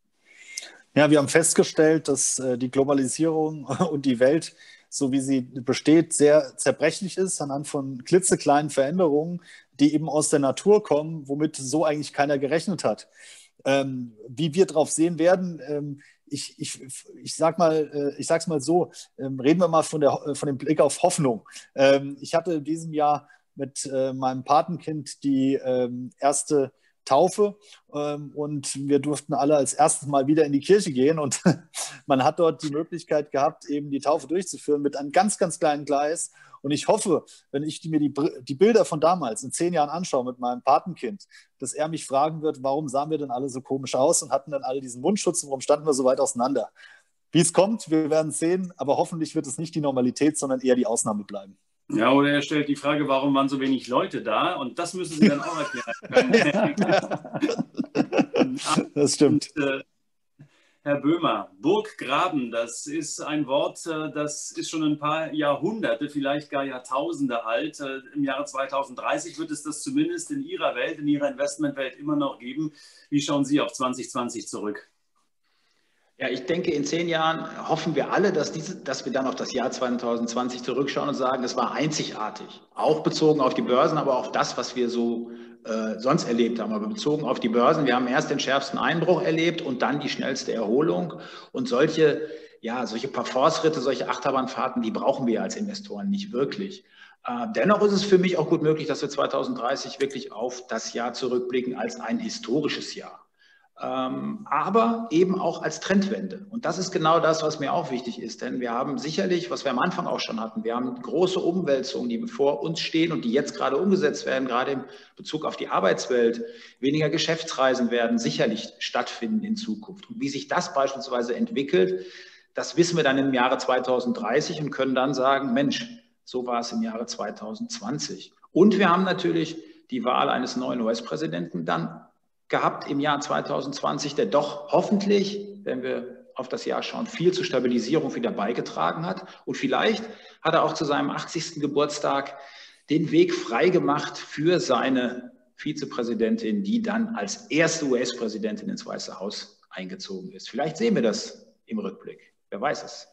Ja, wir haben festgestellt, dass äh, die Globalisierung und die Welt, so wie sie besteht, sehr zerbrechlich ist anhand von klitzekleinen Veränderungen, die eben aus der Natur kommen, womit so eigentlich keiner gerechnet hat. Ähm, wie wir darauf sehen werden, ähm, ich, ich, ich sage mal, äh, ich sag's mal so, ähm, reden wir mal von, der, von dem Blick auf Hoffnung. Ähm, ich hatte in diesem Jahr mit äh, meinem Patenkind die ähm, erste Taufe ähm, und wir durften alle als erstes Mal wieder in die Kirche gehen und man hat dort die Möglichkeit gehabt, eben die Taufe durchzuführen mit einem ganz, ganz kleinen Gleis. Und ich hoffe, wenn ich die, mir die, die Bilder von damals in zehn Jahren anschaue mit meinem Patenkind, dass er mich fragen wird, warum sahen wir denn alle so komisch aus und hatten dann alle diesen Mundschutz und warum standen wir so weit auseinander? Wie es kommt, wir werden es sehen, aber hoffentlich wird es nicht die Normalität, sondern eher die Ausnahme bleiben. Ja, oder er stellt die Frage, warum waren so wenig Leute da? Und das müssen Sie dann auch erklären können. Das stimmt. Und, äh, Herr Böhmer, Burggraben, das ist ein Wort, äh, das ist schon ein paar Jahrhunderte, vielleicht gar Jahrtausende alt. Äh, Im Jahre zweitausenddreißig wird es das zumindest in Ihrer Welt, in Ihrer Investmentwelt immer noch geben. Wie schauen Sie auf zwanzig zwanzig zurück? Ja, ich denke, in zehn Jahren hoffen wir alle, dass, diese, dass wir dann auf das Jahr zweitausendzwanzig zurückschauen und sagen, es war einzigartig. Auch bezogen auf die Börsen, aber auch das, was wir so äh, sonst erlebt haben. Aber bezogen auf die Börsen, wir haben erst den schärfsten Einbruch erlebt und dann die schnellste Erholung. Und solche, ja, solche Parforce-Ritte, solche Achterbahnfahrten, die brauchen wir als Investoren nicht wirklich. Äh, dennoch ist es für mich auch gut möglich, dass wir zweitausenddreißig wirklich auf das Jahr zurückblicken als ein historisches Jahr. Ähm, aber eben auch als Trendwende. Und das ist genau das, was mir auch wichtig ist. Denn wir haben sicherlich, was wir am Anfang auch schon hatten, wir haben große Umwälzungen, die bevor uns stehen und die jetzt gerade umgesetzt werden, gerade in Bezug auf die Arbeitswelt. Weniger Geschäftsreisen werden sicherlich stattfinden in Zukunft. Und wie sich das beispielsweise entwickelt, das wissen wir dann im Jahre zweitausenddreißig und können dann sagen, Mensch, so war es im Jahre zweitausendzwanzig. Und wir haben natürlich die Wahl eines neuen U S-Präsidenten dann gehabt im Jahr zweitausendzwanzig, der doch hoffentlich, wenn wir auf das Jahr schauen, viel zur Stabilisierung wieder beigetragen hat. Und vielleicht hat er auch zu seinem achtzigsten Geburtstag den Weg freigemacht für seine Vizepräsidentin, die dann als erste U S-Präsidentin ins Weiße Haus eingezogen ist. Vielleicht sehen wir das im Rückblick. Wer weiß es.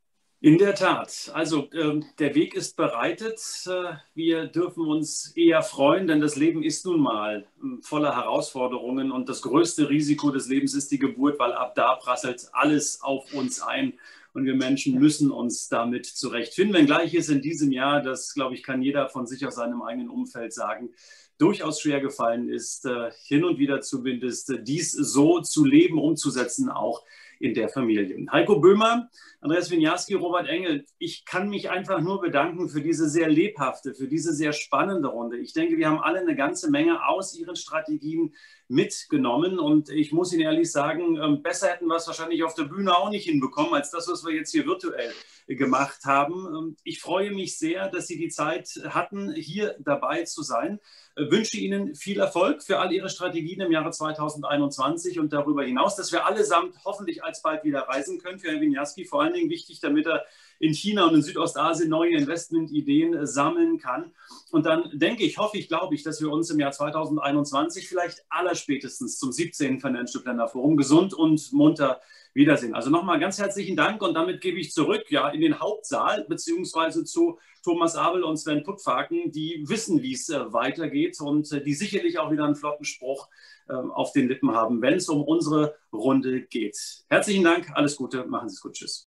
In der Tat. Also äh, der Weg ist bereitet. Äh, wir dürfen uns eher freuen, denn das Leben ist nun mal äh, voller Herausforderungen und das größte Risiko des Lebens ist die Geburt, weil ab da prasselt alles auf uns ein und wir Menschen müssen uns damit zurechtfinden. Wenngleich es in diesem Jahr, das glaube ich, kann jeder von sich aus seinem eigenen Umfeld sagen, durchaus schwer gefallen ist, äh, hin und wieder zumindest äh, dies so zu leben, umzusetzen, auch in der Familie. Heiko Böhmer, Andreas Winiarski, Robert Engel, ich kann mich einfach nur bedanken für diese sehr lebhafte, für diese sehr spannende Runde. Ich denke, wir haben alle eine ganze Menge aus Ihren Strategien mitgenommen und ich muss Ihnen ehrlich sagen, besser hätten wir es wahrscheinlich auf der Bühne auch nicht hinbekommen, als das, was wir jetzt hier virtuell gemacht haben. Ich freue mich sehr, dass Sie die Zeit hatten, hier dabei zu sein. Ich wünsche Ihnen viel Erfolg für all Ihre Strategien im Jahre zweitausendeinundzwanzig und darüber hinaus, dass wir allesamt hoffentlich alsbald wieder reisen können. Für Herrn Winiarski vor allen Dingen wichtig, damit er in China und in Südostasien neue Investmentideen sammeln kann. Und dann denke ich, hoffe ich, glaube ich, dass wir uns im Jahr zweitausendeinundzwanzig vielleicht allerspätestens zum siebzehnten Financial Planner Forum gesund und munter wiedersehen. Also nochmal ganz herzlichen Dank und damit gebe ich zurück ja, in den Hauptsaal beziehungsweise zu Thomas Abel und Sven Puttfaken, die wissen, wie es äh, weitergeht und äh, die sicherlich auch wieder einen flotten Spruch äh, auf den Lippen haben, wenn es um unsere Runde geht. Herzlichen Dank, alles Gute, machen Sie es gut, tschüss.